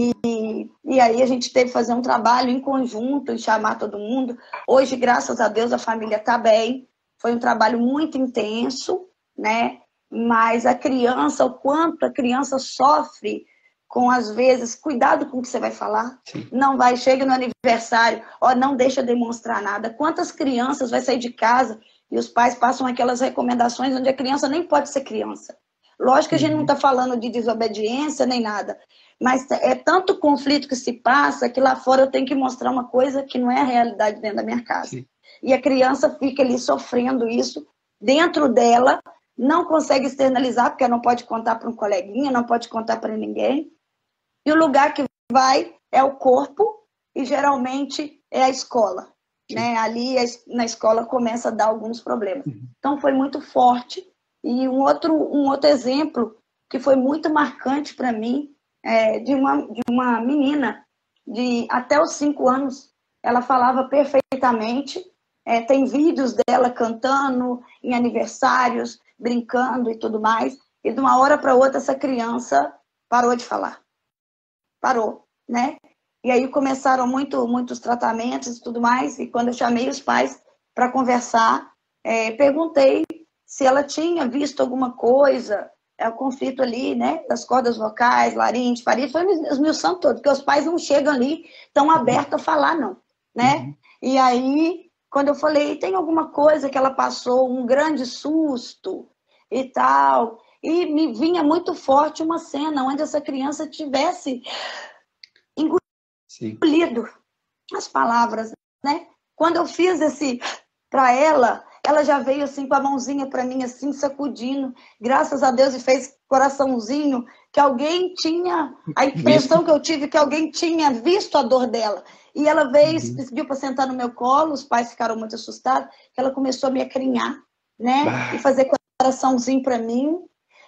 E aí a gente teve que fazer um trabalho em conjunto e chamar todo mundo. Hoje, graças a Deus, a família está bem. Foi um trabalho muito intenso, né? Mas a criança, o quanto a criança sofre com, às vezes, cuidado com o que você vai falar. Sim. Não vai, chega no aniversário, não deixa demonstrar nada. Quantas crianças vai sair de casa e os pais passam aquelas recomendações onde a criança nem pode ser criança. Lógico que a gente não está falando de desobediência nem nada, mas é tanto conflito que se passa que lá fora eu tenho que mostrar uma coisa que não é a realidade dentro da minha casa. Sim. E a criança fica ali sofrendo isso dentro dela, não consegue externalizar, porque não pode contar para um coleguinha, não pode contar para ninguém. E o lugar que vai é o corpo e geralmente é a escola. Né? Ali na escola começa a dar alguns problemas. Então foi muito forte. E um outro exemplo que foi muito marcante para mim de uma menina de até os 5 anos. Ela falava perfeitamente, tem vídeos dela cantando em aniversários, brincando e tudo mais. E de uma hora para outra essa criança parou de falar. Parou, né? E aí começaram muitos tratamentos e tudo mais. E quando eu chamei os pais para conversar, perguntei se ela tinha visto alguma coisa, o conflito ali, né, das cordas vocais, laringe, faringe, foi esmiuçando todo, porque os pais não chegam ali tão abertos a falar, não, né? E aí, quando eu falei, tem alguma coisa que ela passou, um grande susto e tal, e me vinha muito forte uma cena onde essa criança tivesse engolido as palavras, né? Quando eu fiz esse para ela já veio assim com a mãozinha para mim, assim, sacudindo, graças a Deus, e fez coraçãozinho, que alguém tinha, a impressão que eu tive que alguém tinha visto a dor dela. E ela veio, pediu para sentar no meu colo, os pais ficaram muito assustados, que ela começou a me acarinhar, né? E fazer coraçãozinho para mim.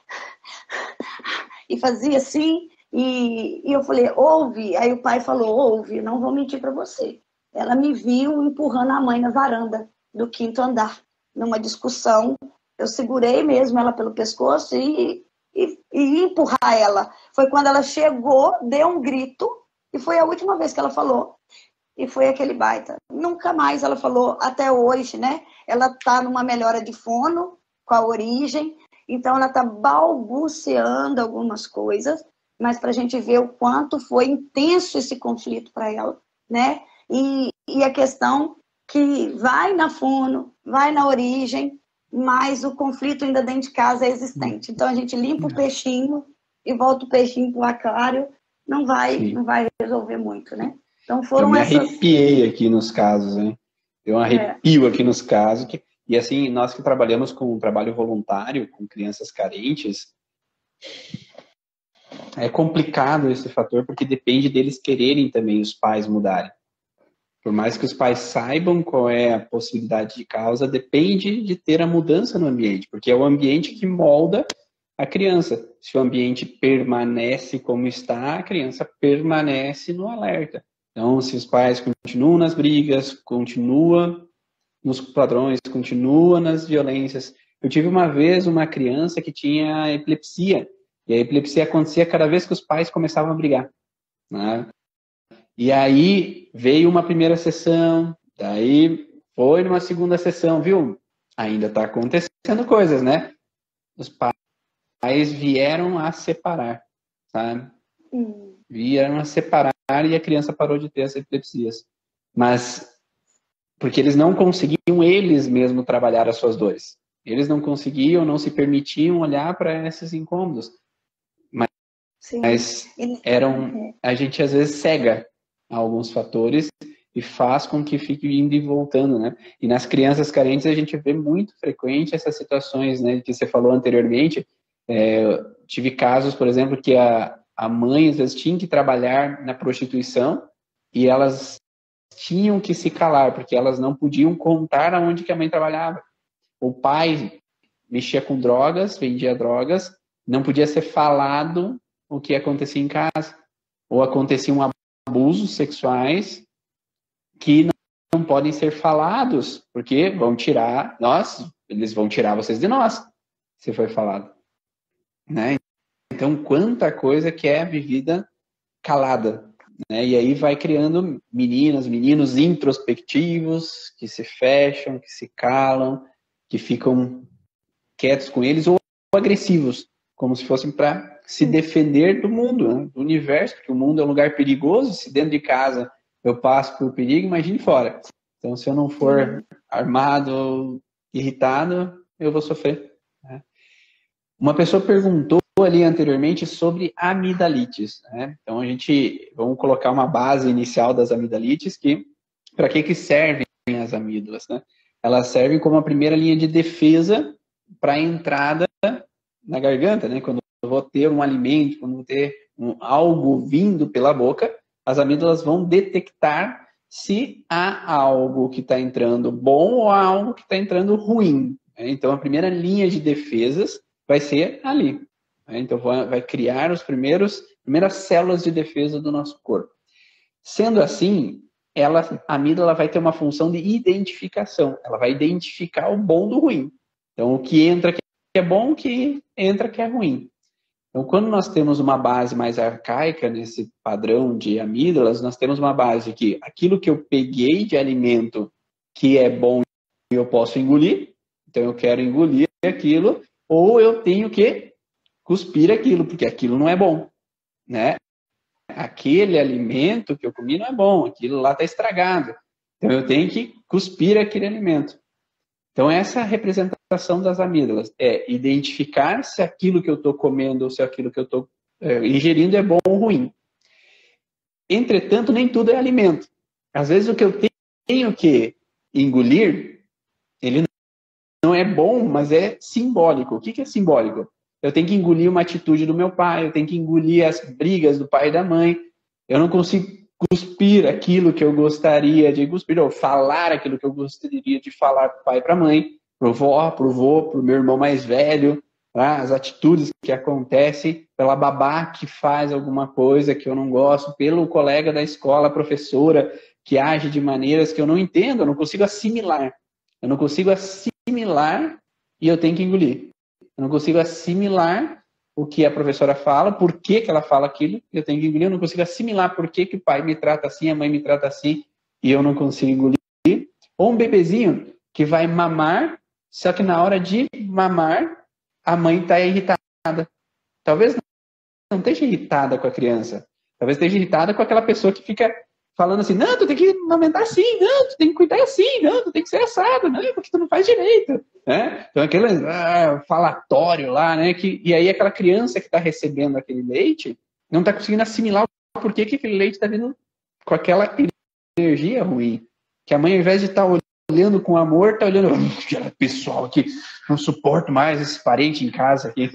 E fazia assim, e eu falei, ouve. Aí o pai falou, ouve, não vou mentir para você. Ela me viu empurrando a mãe na varanda do 5º andar, numa discussão. Eu segurei mesmo ela pelo pescoço e empurrar ela. Foi quando ela chegou, deu um grito, e foi a última vez que ela falou. E foi aquele baita. Nunca mais ela falou, até hoje, né? Ela está numa melhora de fono, com a origem, então ela está balbuciando algumas coisas, mas para a gente ver o quanto foi intenso esse conflito para ela, né? E e a questão que vai na fono, vai na origem, mas o conflito ainda dentro de casa é existente. Então a gente limpa o peixinho e volta o peixinho para o aquário, não vai resolver muito, né? Então Eu me arrepiei aqui nos casos, hein? Eu um arrepio aqui nos casos. E assim, nós que trabalhamos com um trabalho voluntário com crianças carentes, é complicado esse fator, porque depende deles quererem também os pais mudarem. Por mais que os pais saibam qual é a possibilidade de causa, depende de ter a mudança no ambiente, porque é o ambiente que molda a criança. Se o ambiente permanece como está, a criança permanece no alerta. Então, se os pais continuam nas brigas, continuam nos padrões, continuam nas violências. Eu tive uma vez uma criança que tinha epilepsia, e a epilepsia acontecia cada vez que os pais começavam a brigar, né? E aí veio uma primeira sessão, daí foi numa segunda sessão, viu? Ainda está acontecendo coisas, né? Os pais vieram a separar, sabe? Vieram a separar e a criança parou de ter as epilepsias. Mas porque eles não conseguiam eles mesmos trabalhar as suas dores. Eles não conseguiam, não se permitiam olhar para esses incômodos. Mas a gente às vezes cega alguns fatores e faz com que fique indo e voltando, né? E nas crianças carentes a gente vê muito frequente essas situações, né, que você falou anteriormente. Tive casos, por exemplo, que a mãe às vezes tinha que trabalhar na prostituição e elas tinham que se calar, porque elas não podiam contar aonde que a mãe trabalhava. O pai mexia com drogas, vendia drogas, não podia ser falado o que acontecia em casa. Ou aconteciam abusos sexuais que não podem ser falados, porque vão tirar eles vão tirar vocês de nós, se for falado. Né? Então, quanta coisa que é vivida calada. Né? E aí vai criando meninos introspectivos, que se fecham, que se calam, que ficam quietos com eles, ou agressivos, como se fossem para se defender do mundo, né? Do universo, porque o mundo é um lugar perigoso. Se dentro de casa eu passo por perigo, imagine fora. Então, se eu não for armado, irritado, eu vou sofrer. Né? Uma pessoa perguntou ali anteriormente sobre amidalites. Né? Então, vamos colocar uma base inicial das amidalites, para que servem as amígdalas? Né? Elas servem como a primeira linha de defesa para a entrada na garganta, né? Quando eu vou ter um alimento, quando eu vou ter algo vindo pela boca, as amígdalas vão detectar se há algo que está entrando bom ou há algo que está entrando ruim. Né? Então, a primeira linha de defesas vai ser ali. Né? Então, vai criar as primeiras células de defesa do nosso corpo. Sendo assim, a amígdala vai ter uma função de identificação. Ela vai identificar o bom do ruim. Então, o que entra que é bom, o que entra que é ruim. Então, quando nós temos uma base mais arcaica nesse padrão de amígdalas, nós temos uma base que aquilo que eu peguei de alimento que é bom eu posso engolir, então eu quero engolir aquilo, ou eu tenho que cuspir aquilo, porque aquilo não é bom, né? Aquele alimento que eu comi não é bom, aquilo lá está estragado. Então eu tenho que cuspir aquele alimento. Então essa é a representação das amígdalas, é identificar se aquilo que eu estou comendo ou se aquilo que eu estou ingerindo é bom ou ruim. Entretanto, nem tudo é alimento. Às vezes o que eu tenho que engolir, ele não é bom, mas é simbólico. O que é simbólico? Eu tenho que engolir uma atitude do meu pai, eu tenho que engolir as brigas do pai e da mãe. Eu não consigo cuspir aquilo que eu gostaria de cuspir, ou falar aquilo que eu gostaria de falar para o pai e para a mãe, para o vó, para o vô, para o meu irmão mais velho, tá? As atitudes que acontecem pela babá que faz alguma coisa que eu não gosto, pelo colega da escola, professora, que age de maneiras que eu não entendo, eu não consigo assimilar. Eu não consigo assimilar e eu tenho que engolir. Eu não consigo assimilar o que a professora fala, por que ela fala aquilo, eu tenho que engolir. Eu não consigo assimilar por que o pai me trata assim, a mãe me trata assim, e eu não consigo engolir. Ou um bebezinho que vai mamar, só que na hora de mamar, a mãe está irritada. Talvez não esteja irritada com a criança. Talvez esteja irritada com aquela pessoa que fica falando assim, não, tu tem que amamentar assim, não, tu tem que cuidar assim, não, tu tem que ser assado, não, porque tu não faz direito. Né? Então, aquele falatório lá, né? E aí aquela criança que está recebendo aquele leite não está conseguindo assimilar o porquê que aquele leite está vindo com aquela energia ruim. Que a mãe, ao invés de estar olhando com amor, está olhando, aquele pessoal aqui, não suporto mais esse parente em casa aqui.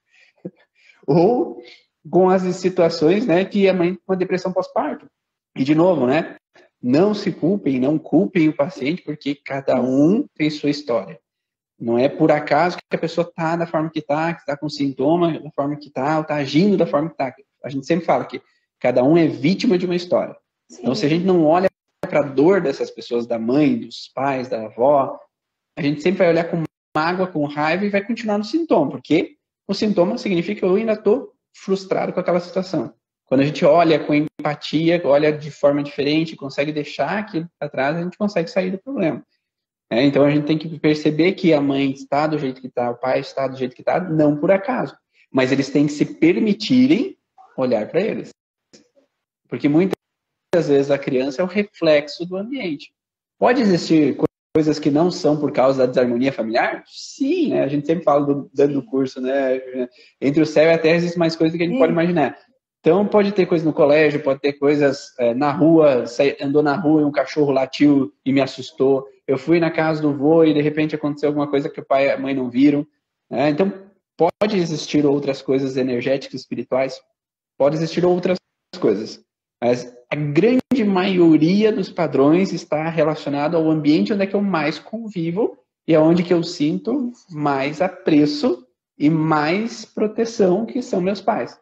Ou com as situações, né, que a mãe com a depressão pós-parto. E, de novo, né, não se culpem, não culpem o paciente, porque cada um tem sua história. Não é por acaso que a pessoa está da forma que está com sintoma da forma que está, ou está agindo da forma que está. A gente sempre fala que cada um é vítima de uma história. Sim. Então, se a gente não olha para a dor dessas pessoas, da mãe, dos pais, da avó, a gente sempre vai olhar com mágoa, com raiva e vai continuar no sintoma, porque o sintoma significa que eu ainda estou frustrado com aquela situação. Quando a gente olha com empatia, olha de forma diferente, consegue deixar aquilo para trás, a gente consegue sair do problema. Então a gente tem que perceber que a mãe está do jeito que está, o pai está do jeito que está, não por acaso. Mas eles têm que se permitirem olhar para eles. Porque muitas vezes a criança é o reflexo do ambiente. Pode existir coisas que não são por causa da desarmonia familiar? Sim, né? A gente sempre fala dentro do curso, né? Entre o céu e a terra existem mais coisas do que a gente pode imaginar. Então, pode ter coisa no colégio, pode ter coisas na rua, andou na rua e um cachorro latiu e me assustou. Eu fui na casa do vô e, de repente, aconteceu alguma coisa que o pai e a mãe não viram. Né? Então, pode existir outras coisas energéticas, espirituais, pode existir outras coisas. Mas a grande maioria dos padrões está relacionado ao ambiente onde é que eu mais convivo e é onde que eu sinto mais apreço e mais proteção, que são meus pais.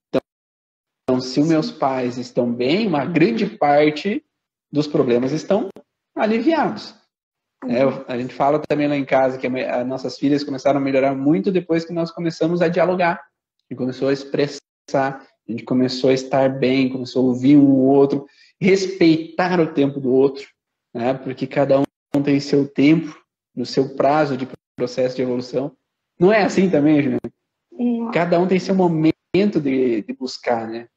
Então, se os meus pais estão bem, uma grande parte dos problemas estão aliviados. A gente fala também lá em casa que as nossas filhas começaram a melhorar muito depois que nós começamos a dialogar. A gente começou a expressar, a gente começou a estar bem, começou a ouvir um ou outro, respeitar o tempo do outro, né? Porque cada um tem seu tempo, no seu prazo de processo de evolução. Não é assim também, Juliana? Cada um tem seu momento de buscar, né?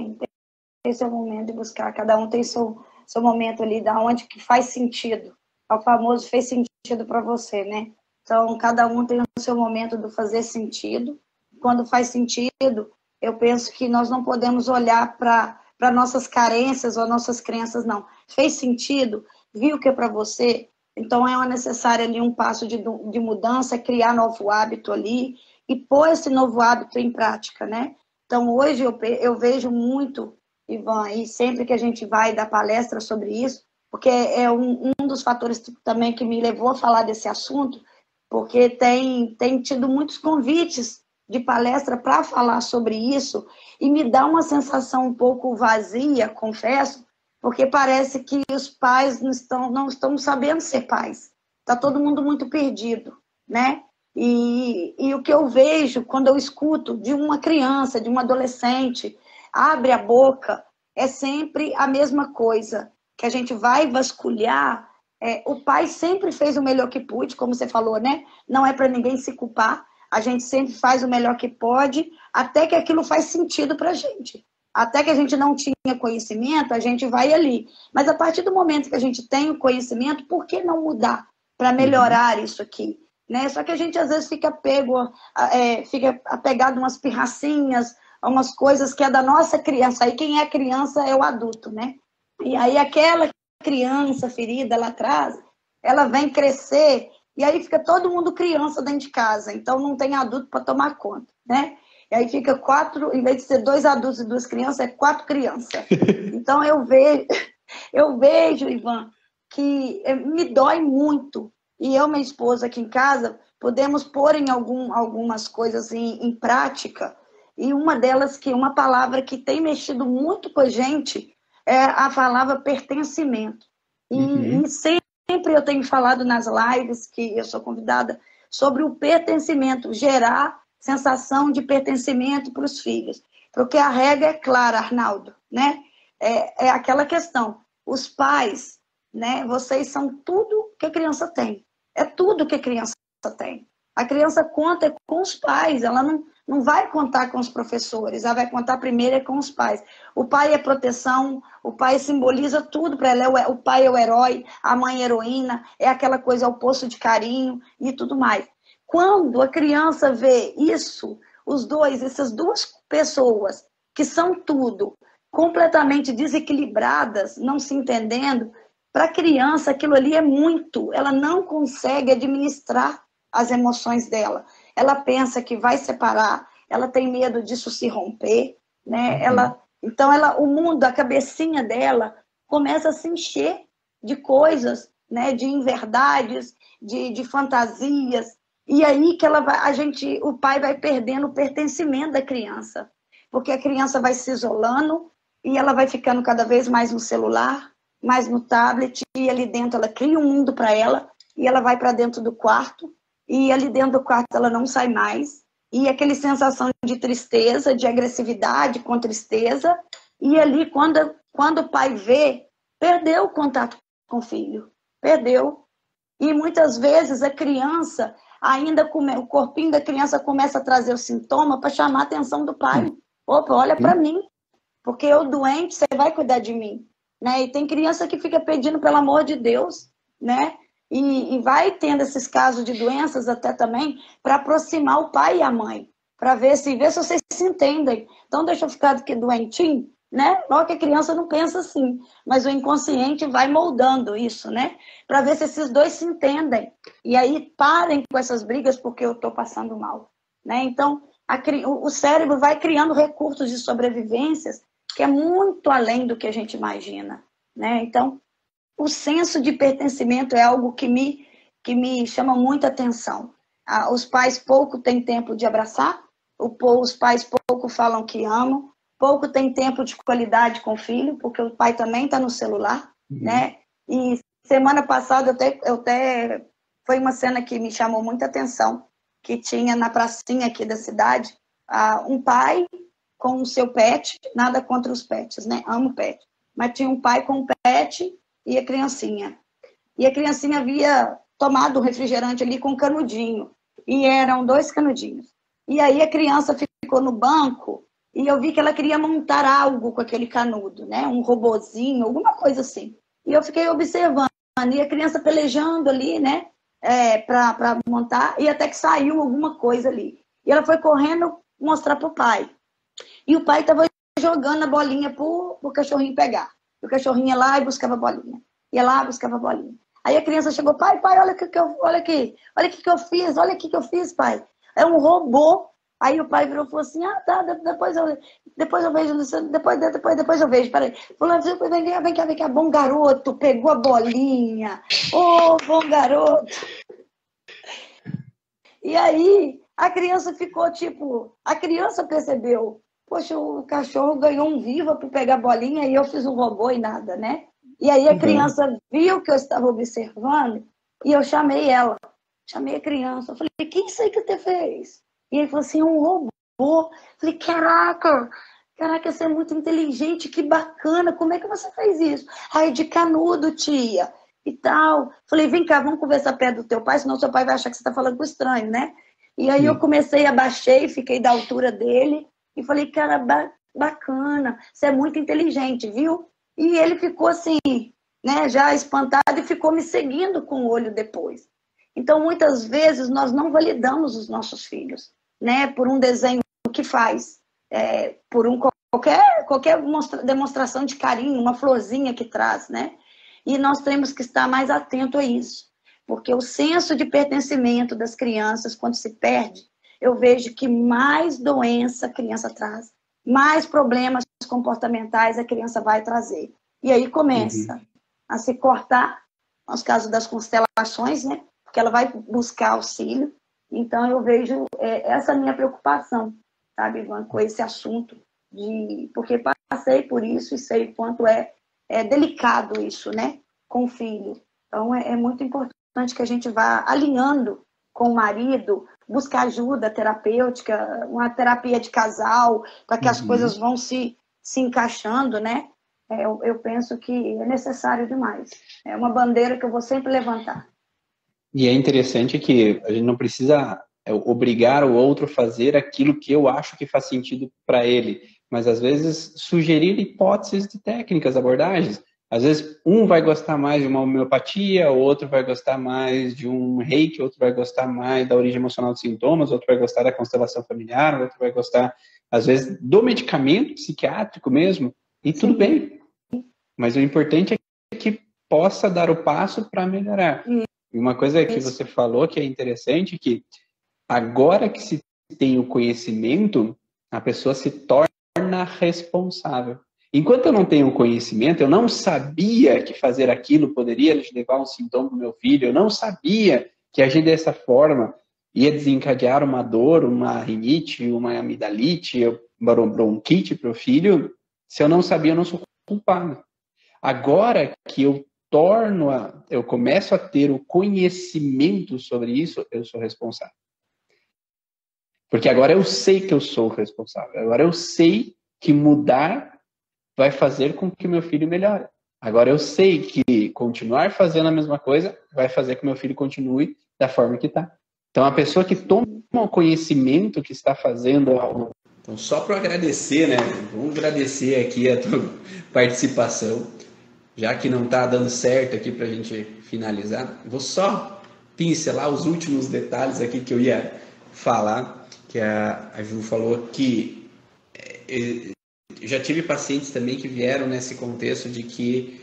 Tem seu momento de buscar, cada um tem seu momento ali, da onde que faz sentido. É o famoso fez sentido para você, né? Então, cada um tem o seu momento do fazer sentido. Quando faz sentido, eu penso que nós não podemos olhar para nossas carências ou nossas crenças, não. Fez sentido? Viu que é para você? Então, é necessário ali um passo de mudança, criar novo hábito ali e pôr esse novo hábito em prática, né? Então, hoje eu vejo muito, Ivan, e sempre que a gente vai dar palestra sobre isso, porque é um dos fatores também que me levou a falar desse assunto, porque tem tido muitos convites de palestra para falar sobre isso, e me dá uma sensação um pouco vazia, confesso, porque parece que os pais não estão sabendo ser pais. Está todo mundo muito perdido, né? E o que eu vejo quando eu escuto de uma criança, de um adolescente, abre a boca, é sempre a mesma coisa, que a gente vai vasculhar. O pai sempre fez o melhor que pôde, como você falou, né? Não é para ninguém se culpar, a gente sempre faz o melhor que pode, até que aquilo faz sentido para a gente. Até que a gente não tinha conhecimento, a gente vai ali. Mas a partir do momento que a gente tem o conhecimento, por que não mudar para melhorar isso aqui? Né? Só que a gente às vezes fica apegado a umas pirracinhas, a umas coisas que é da nossa criança. Aí quem é criança é o adulto, né? E aí aquela criança ferida lá atrás, ela vem crescer e aí fica todo mundo criança dentro de casa. Então não tem adulto para tomar conta, né? E aí fica 4, em vez de ser 2 adultos e 2 crianças, é 4 crianças. Então eu vejo, Ivan, que me dói muito. E eu e minha esposa aqui em casa podemos pôr em algumas coisas em prática. E uma delas, que uma palavra que tem mexido muito com a gente, é a palavra pertencimento. E sempre eu tenho falado nas lives, que eu sou convidada, sobre o pertencimento, gerar sensação de pertencimento para os filhos. Porque a regra é clara, Arnaldo, né? É aquela questão. Os pais, né? Vocês são tudo que a criança tem. É tudo que a criança tem. A criança conta com os pais, ela não vai contar com os professores, ela vai contar primeiro com os pais. O pai é proteção, o pai simboliza tudo para ela, o pai é o herói, a mãe é heroína, é aquela coisa, é o poço de carinho e tudo mais. Quando a criança vê isso, essas duas pessoas que são tudo, completamente desequilibradas, não se entendendo, para a criança aquilo ali é muito, ela não consegue administrar as emoções dela. Ela pensa que vai separar, ela tem medo disso se romper, né? Então o mundo, a cabecinha dela começa a se encher de coisas, né? De inverdades, de fantasias. E aí que o pai vai perdendo o pertencimento da criança, porque a criança vai se isolando e ela vai ficando cada vez mais no celular, mais no tablet, e ali dentro ela cria um mundo para ela, e ela vai para dentro do quarto, e ali dentro do quarto ela não sai mais, e aquela sensação de tristeza, de agressividade com tristeza, e ali quando o pai vê, perdeu o contato com o filho, perdeu. E muitas vezes a criança, o corpinho da criança começa a trazer o sintoma para chamar a atenção do pai. Opa, olha para mim, porque eu doente, você vai cuidar de mim. Né? E tem criança que fica pedindo pelo amor de Deus, né? E vai tendo esses casos de doenças até também para aproximar o pai e a mãe, para ver se vocês se entendem. Então deixa eu ficar aqui doentinho, né? Logo que a criança não pensa assim, mas o inconsciente vai moldando isso, né? Para ver se esses dois se entendem. E aí parem com essas brigas porque eu estou passando mal, né? Então o cérebro vai criando recursos de sobrevivências que é muito além do que a gente imagina, né? Então, o senso de pertencimento é algo que me chama muita atenção. Os pais pouco têm tempo de abraçar, os pais pouco falam que amam, pouco têm tempo de qualidade com o filho, porque o pai também está no celular, né? E semana passada foi uma cena que me chamou muita atenção, que tinha na pracinha aqui da cidade, um pai com o seu pet, nada contra os pets, né? Amo pet. Mas tinha um pai com o pet e a criancinha. E a criancinha havia tomado um refrigerante ali com um canudinho. E eram 2 canudinhos. E aí a criança ficou no banco e eu vi que ela queria montar algo com aquele canudo, né? Um robozinho, alguma coisa assim. E eu fiquei observando. E a criança pelejando ali, né? Para montar. E até que saiu alguma coisa ali. E ela foi correndo mostrar para o pai. E o pai estava jogando a bolinha pro cachorrinho pegar. E o cachorrinho ia lá e buscava a bolinha. Ia lá e buscava a bolinha. Aí a criança chegou, pai, olha aqui, olha aqui que eu fiz, pai. É um robô. Aí o pai virou e falou assim, tá, depois eu vejo, depois eu vejo, peraí. Falou, vem cá, bom garoto, pegou a bolinha. Bom garoto. E aí a criança ficou a criança percebeu, poxa, o cachorro ganhou um viva para pegar a bolinha e eu fiz um robô e nada, né? E aí a criança viu que eu estava observando e eu chamei ela. Chamei a criança. Eu falei, que isso aí que você fez? E ele falou assim, um robô. Eu falei, caraca, você é muito inteligente, que bacana. Como é que você fez isso? Aí de canudo, tia. E tal. Falei, vem cá, vamos conversar perto do teu pai, senão seu pai vai achar que você está falando com estranho, né? E aí eu comecei, abaixei, fiquei da altura dele. E falei, cara, bacana, você é muito inteligente, viu? E ele ficou assim, né, já espantado e ficou me seguindo com o olho depois. Então, muitas vezes, nós não validamos os nossos filhos, né, por um desenho que faz, por qualquer demonstração de carinho, uma florzinha que traz, né? E nós temos que estar mais atentos a isso, porque o senso de pertencimento das crianças, quando se perde, eu vejo que mais doença a criança traz, mais problemas comportamentais a criança vai trazer. E aí começa a se cortar, nos casos das constelações, né? Porque ela vai buscar auxílio. Então, eu vejo essa minha preocupação, sabe, Ivan, com esse assunto, porque passei por isso e sei quanto é delicado isso, né, com o filho. Então, é muito importante que a gente vá alinhando com o marido, buscar ajuda terapêutica, uma terapia de casal, para que as coisas vão se encaixando, né? Eu penso que é necessário demais. É uma bandeira que eu vou sempre levantar. E é interessante que a gente não precisa obrigar o outro a fazer aquilo que eu acho que faz sentido para ele, mas às vezes sugerir hipóteses de técnicas, abordagens. Às vezes um vai gostar mais de uma homeopatia, o outro vai gostar mais de um reiki, outro vai gostar mais da origem emocional dos sintomas, outro vai gostar da constelação familiar, outro vai gostar, às vezes, do medicamento psiquiátrico mesmo, e tudo bem. Mas o importante é que possa dar o passo para melhorar. E uma coisa que você falou que é interessante, que agora que se tem o conhecimento, a pessoa se torna responsável. Enquanto eu não tenho conhecimento, eu não sabia que fazer aquilo poderia levar um sintoma do meu filho, eu não sabia que agir dessa forma ia desencadear uma dor, uma rinite, uma amidalite, uma bronquite para o filho. Se eu não sabia, eu não sou culpado. Agora que eu começo a ter o conhecimento sobre isso, eu sou responsável. Porque agora eu sei que eu sou responsável. Agora eu sei que mudar vai fazer com que meu filho melhore. Agora eu sei que continuar fazendo a mesma coisa vai fazer com que meu filho continue da forma que está. Então a pessoa que toma o conhecimento que está fazendo algo. Então só para agradecer, né? Vamos agradecer aqui a tua participação. Já que não está dando certo aqui para a gente finalizar, vou só pincelar os últimos detalhes aqui que eu ia falar, que a Ju falou que já tive pacientes também que vieram nesse contexto de que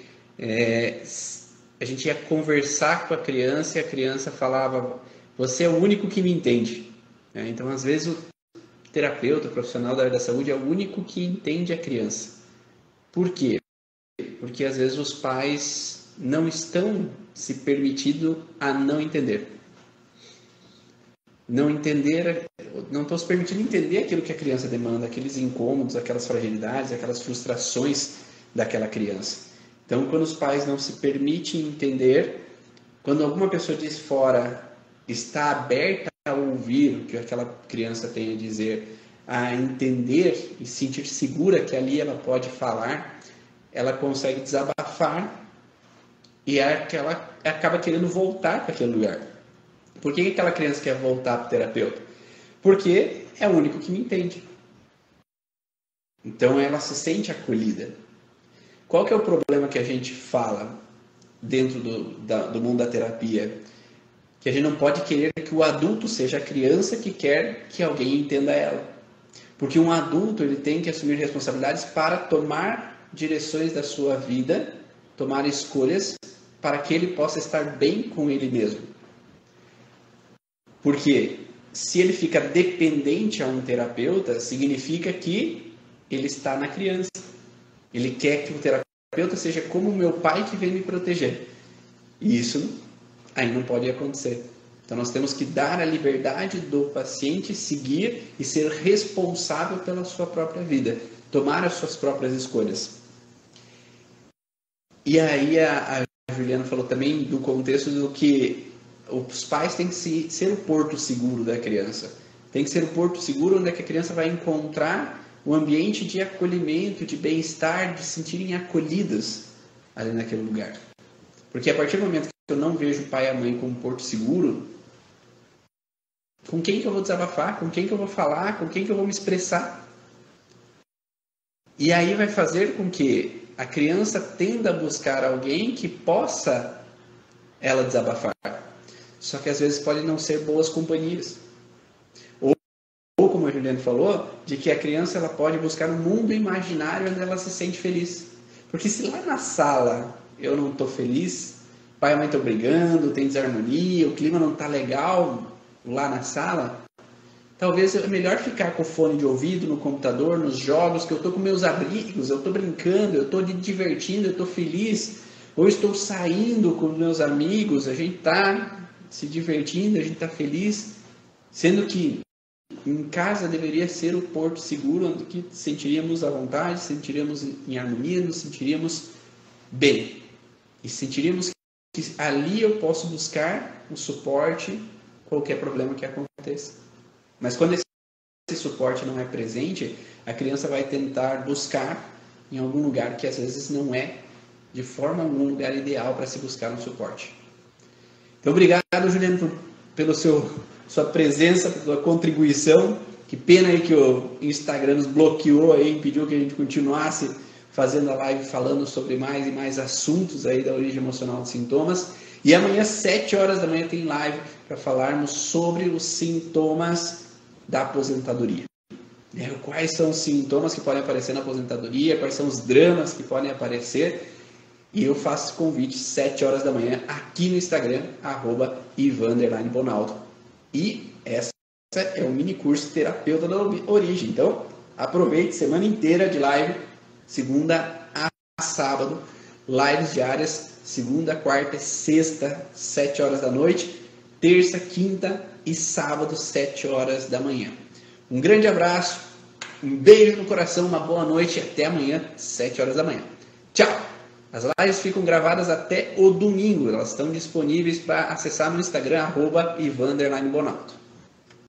a gente ia conversar com a criança e a criança falava, você é o único que me entende. Então, às vezes, o terapeuta, o profissional da área da saúde é o único que entende a criança. Por quê? Porque às vezes os pais não estão se permitindo a não entender. Não estão se permitindo entender aquilo que a criança demanda, aqueles incômodos, aquelas fragilidades, aquelas frustrações daquela criança. Então, quando os pais não se permitem entender, quando alguma pessoa de fora está aberta a ouvir o que aquela criança tem a dizer, a entender e sentir segura que ali ela pode falar, ela consegue desabafar e ela acaba querendo voltar para aquele lugar. Por que aquela criança quer voltar para o terapeuta? Porque é o único que me entende. Então ela se sente acolhida. Qual que é o problema que a gente fala dentro do mundo da terapia? Que a gente não pode querer que o adulto seja a criança que quer que alguém entenda ela. Porque um adulto ele tem que assumir responsabilidades para tomar direções da sua vida, tomar escolhas para que ele possa estar bem com ele mesmo. Porque se ele fica dependente a um terapeuta, significa que ele está na criança. Ele quer que o terapeuta seja como o meu pai que vem me proteger. E isso aí não pode acontecer. Então nós temos que dar a liberdade do paciente seguir e ser responsável pela sua própria vida, tomar as suas próprias escolhas. E aí a Juliana falou também do contexto do que os pais têm que ser o porto seguro da criança. Tem que ser o porto seguro onde é que a criança vai encontrar um ambiente de acolhimento, de bem-estar, de se sentirem acolhidas ali naquele lugar. Porque a partir do momento que eu não vejo o pai e a mãe como porto seguro, com quem que eu vou desabafar? Com quem que eu vou falar? Com quem que eu vou me expressar? E aí vai fazer com que a criança tenda a buscar alguém que possa ela desabafar. Só que às vezes podem não ser boas companhias. Ou como a Juliana falou, de que a criança ela pode buscar um mundo imaginário onde ela se sente feliz. Porque se lá na sala eu não estou feliz, pai e mãe estão brigando, tem desarmonia, o clima não está legal lá na sala, talvez é melhor ficar com o fone de ouvido no computador, nos jogos, que eu estou com meus amigos, eu estou brincando, eu estou me divertindo, eu estou feliz, ou estou saindo com meus amigos, a gente está se divertindo, a gente está feliz, sendo que em casa deveria ser o porto seguro, onde que sentiríamos à vontade, sentiríamos em harmonia, nos sentiríamos bem. E sentiríamos que ali eu posso buscar um suporte, qualquer problema que aconteça. Mas quando esse suporte não é presente, a criança vai tentar buscar em algum lugar que às vezes não é de forma algum lugar ideal para se buscar um suporte. Então, obrigado, Juliano, pelo seu sua presença, sua contribuição. Que pena aí que o Instagram nos bloqueou aí, impediu que a gente continuasse fazendo a live falando sobre mais e mais assuntos aí da origem emocional dos sintomas. E amanhã, 7 horas da manhã, tem live para falarmos sobre os sintomas da aposentadoria. Quais são os sintomas que podem aparecer na aposentadoria, quais são os dramas que podem aparecer. E eu faço esse convite 7 horas da manhã aqui no Instagram, @Ivan_Bonaldo. E essa é o mini curso Terapeuta da Origem. Então, aproveite semana inteira de live, segunda a sábado, lives diárias, segunda, quarta e sexta, 7 horas da noite, terça, quinta e sábado, 7 horas da manhã. Um grande abraço, um beijo no coração, uma boa noite e até amanhã, 7 horas da manhã. Tchau! As lives ficam gravadas até o domingo, elas estão disponíveis para acessar no Instagram, @Ivan_Bonaldo.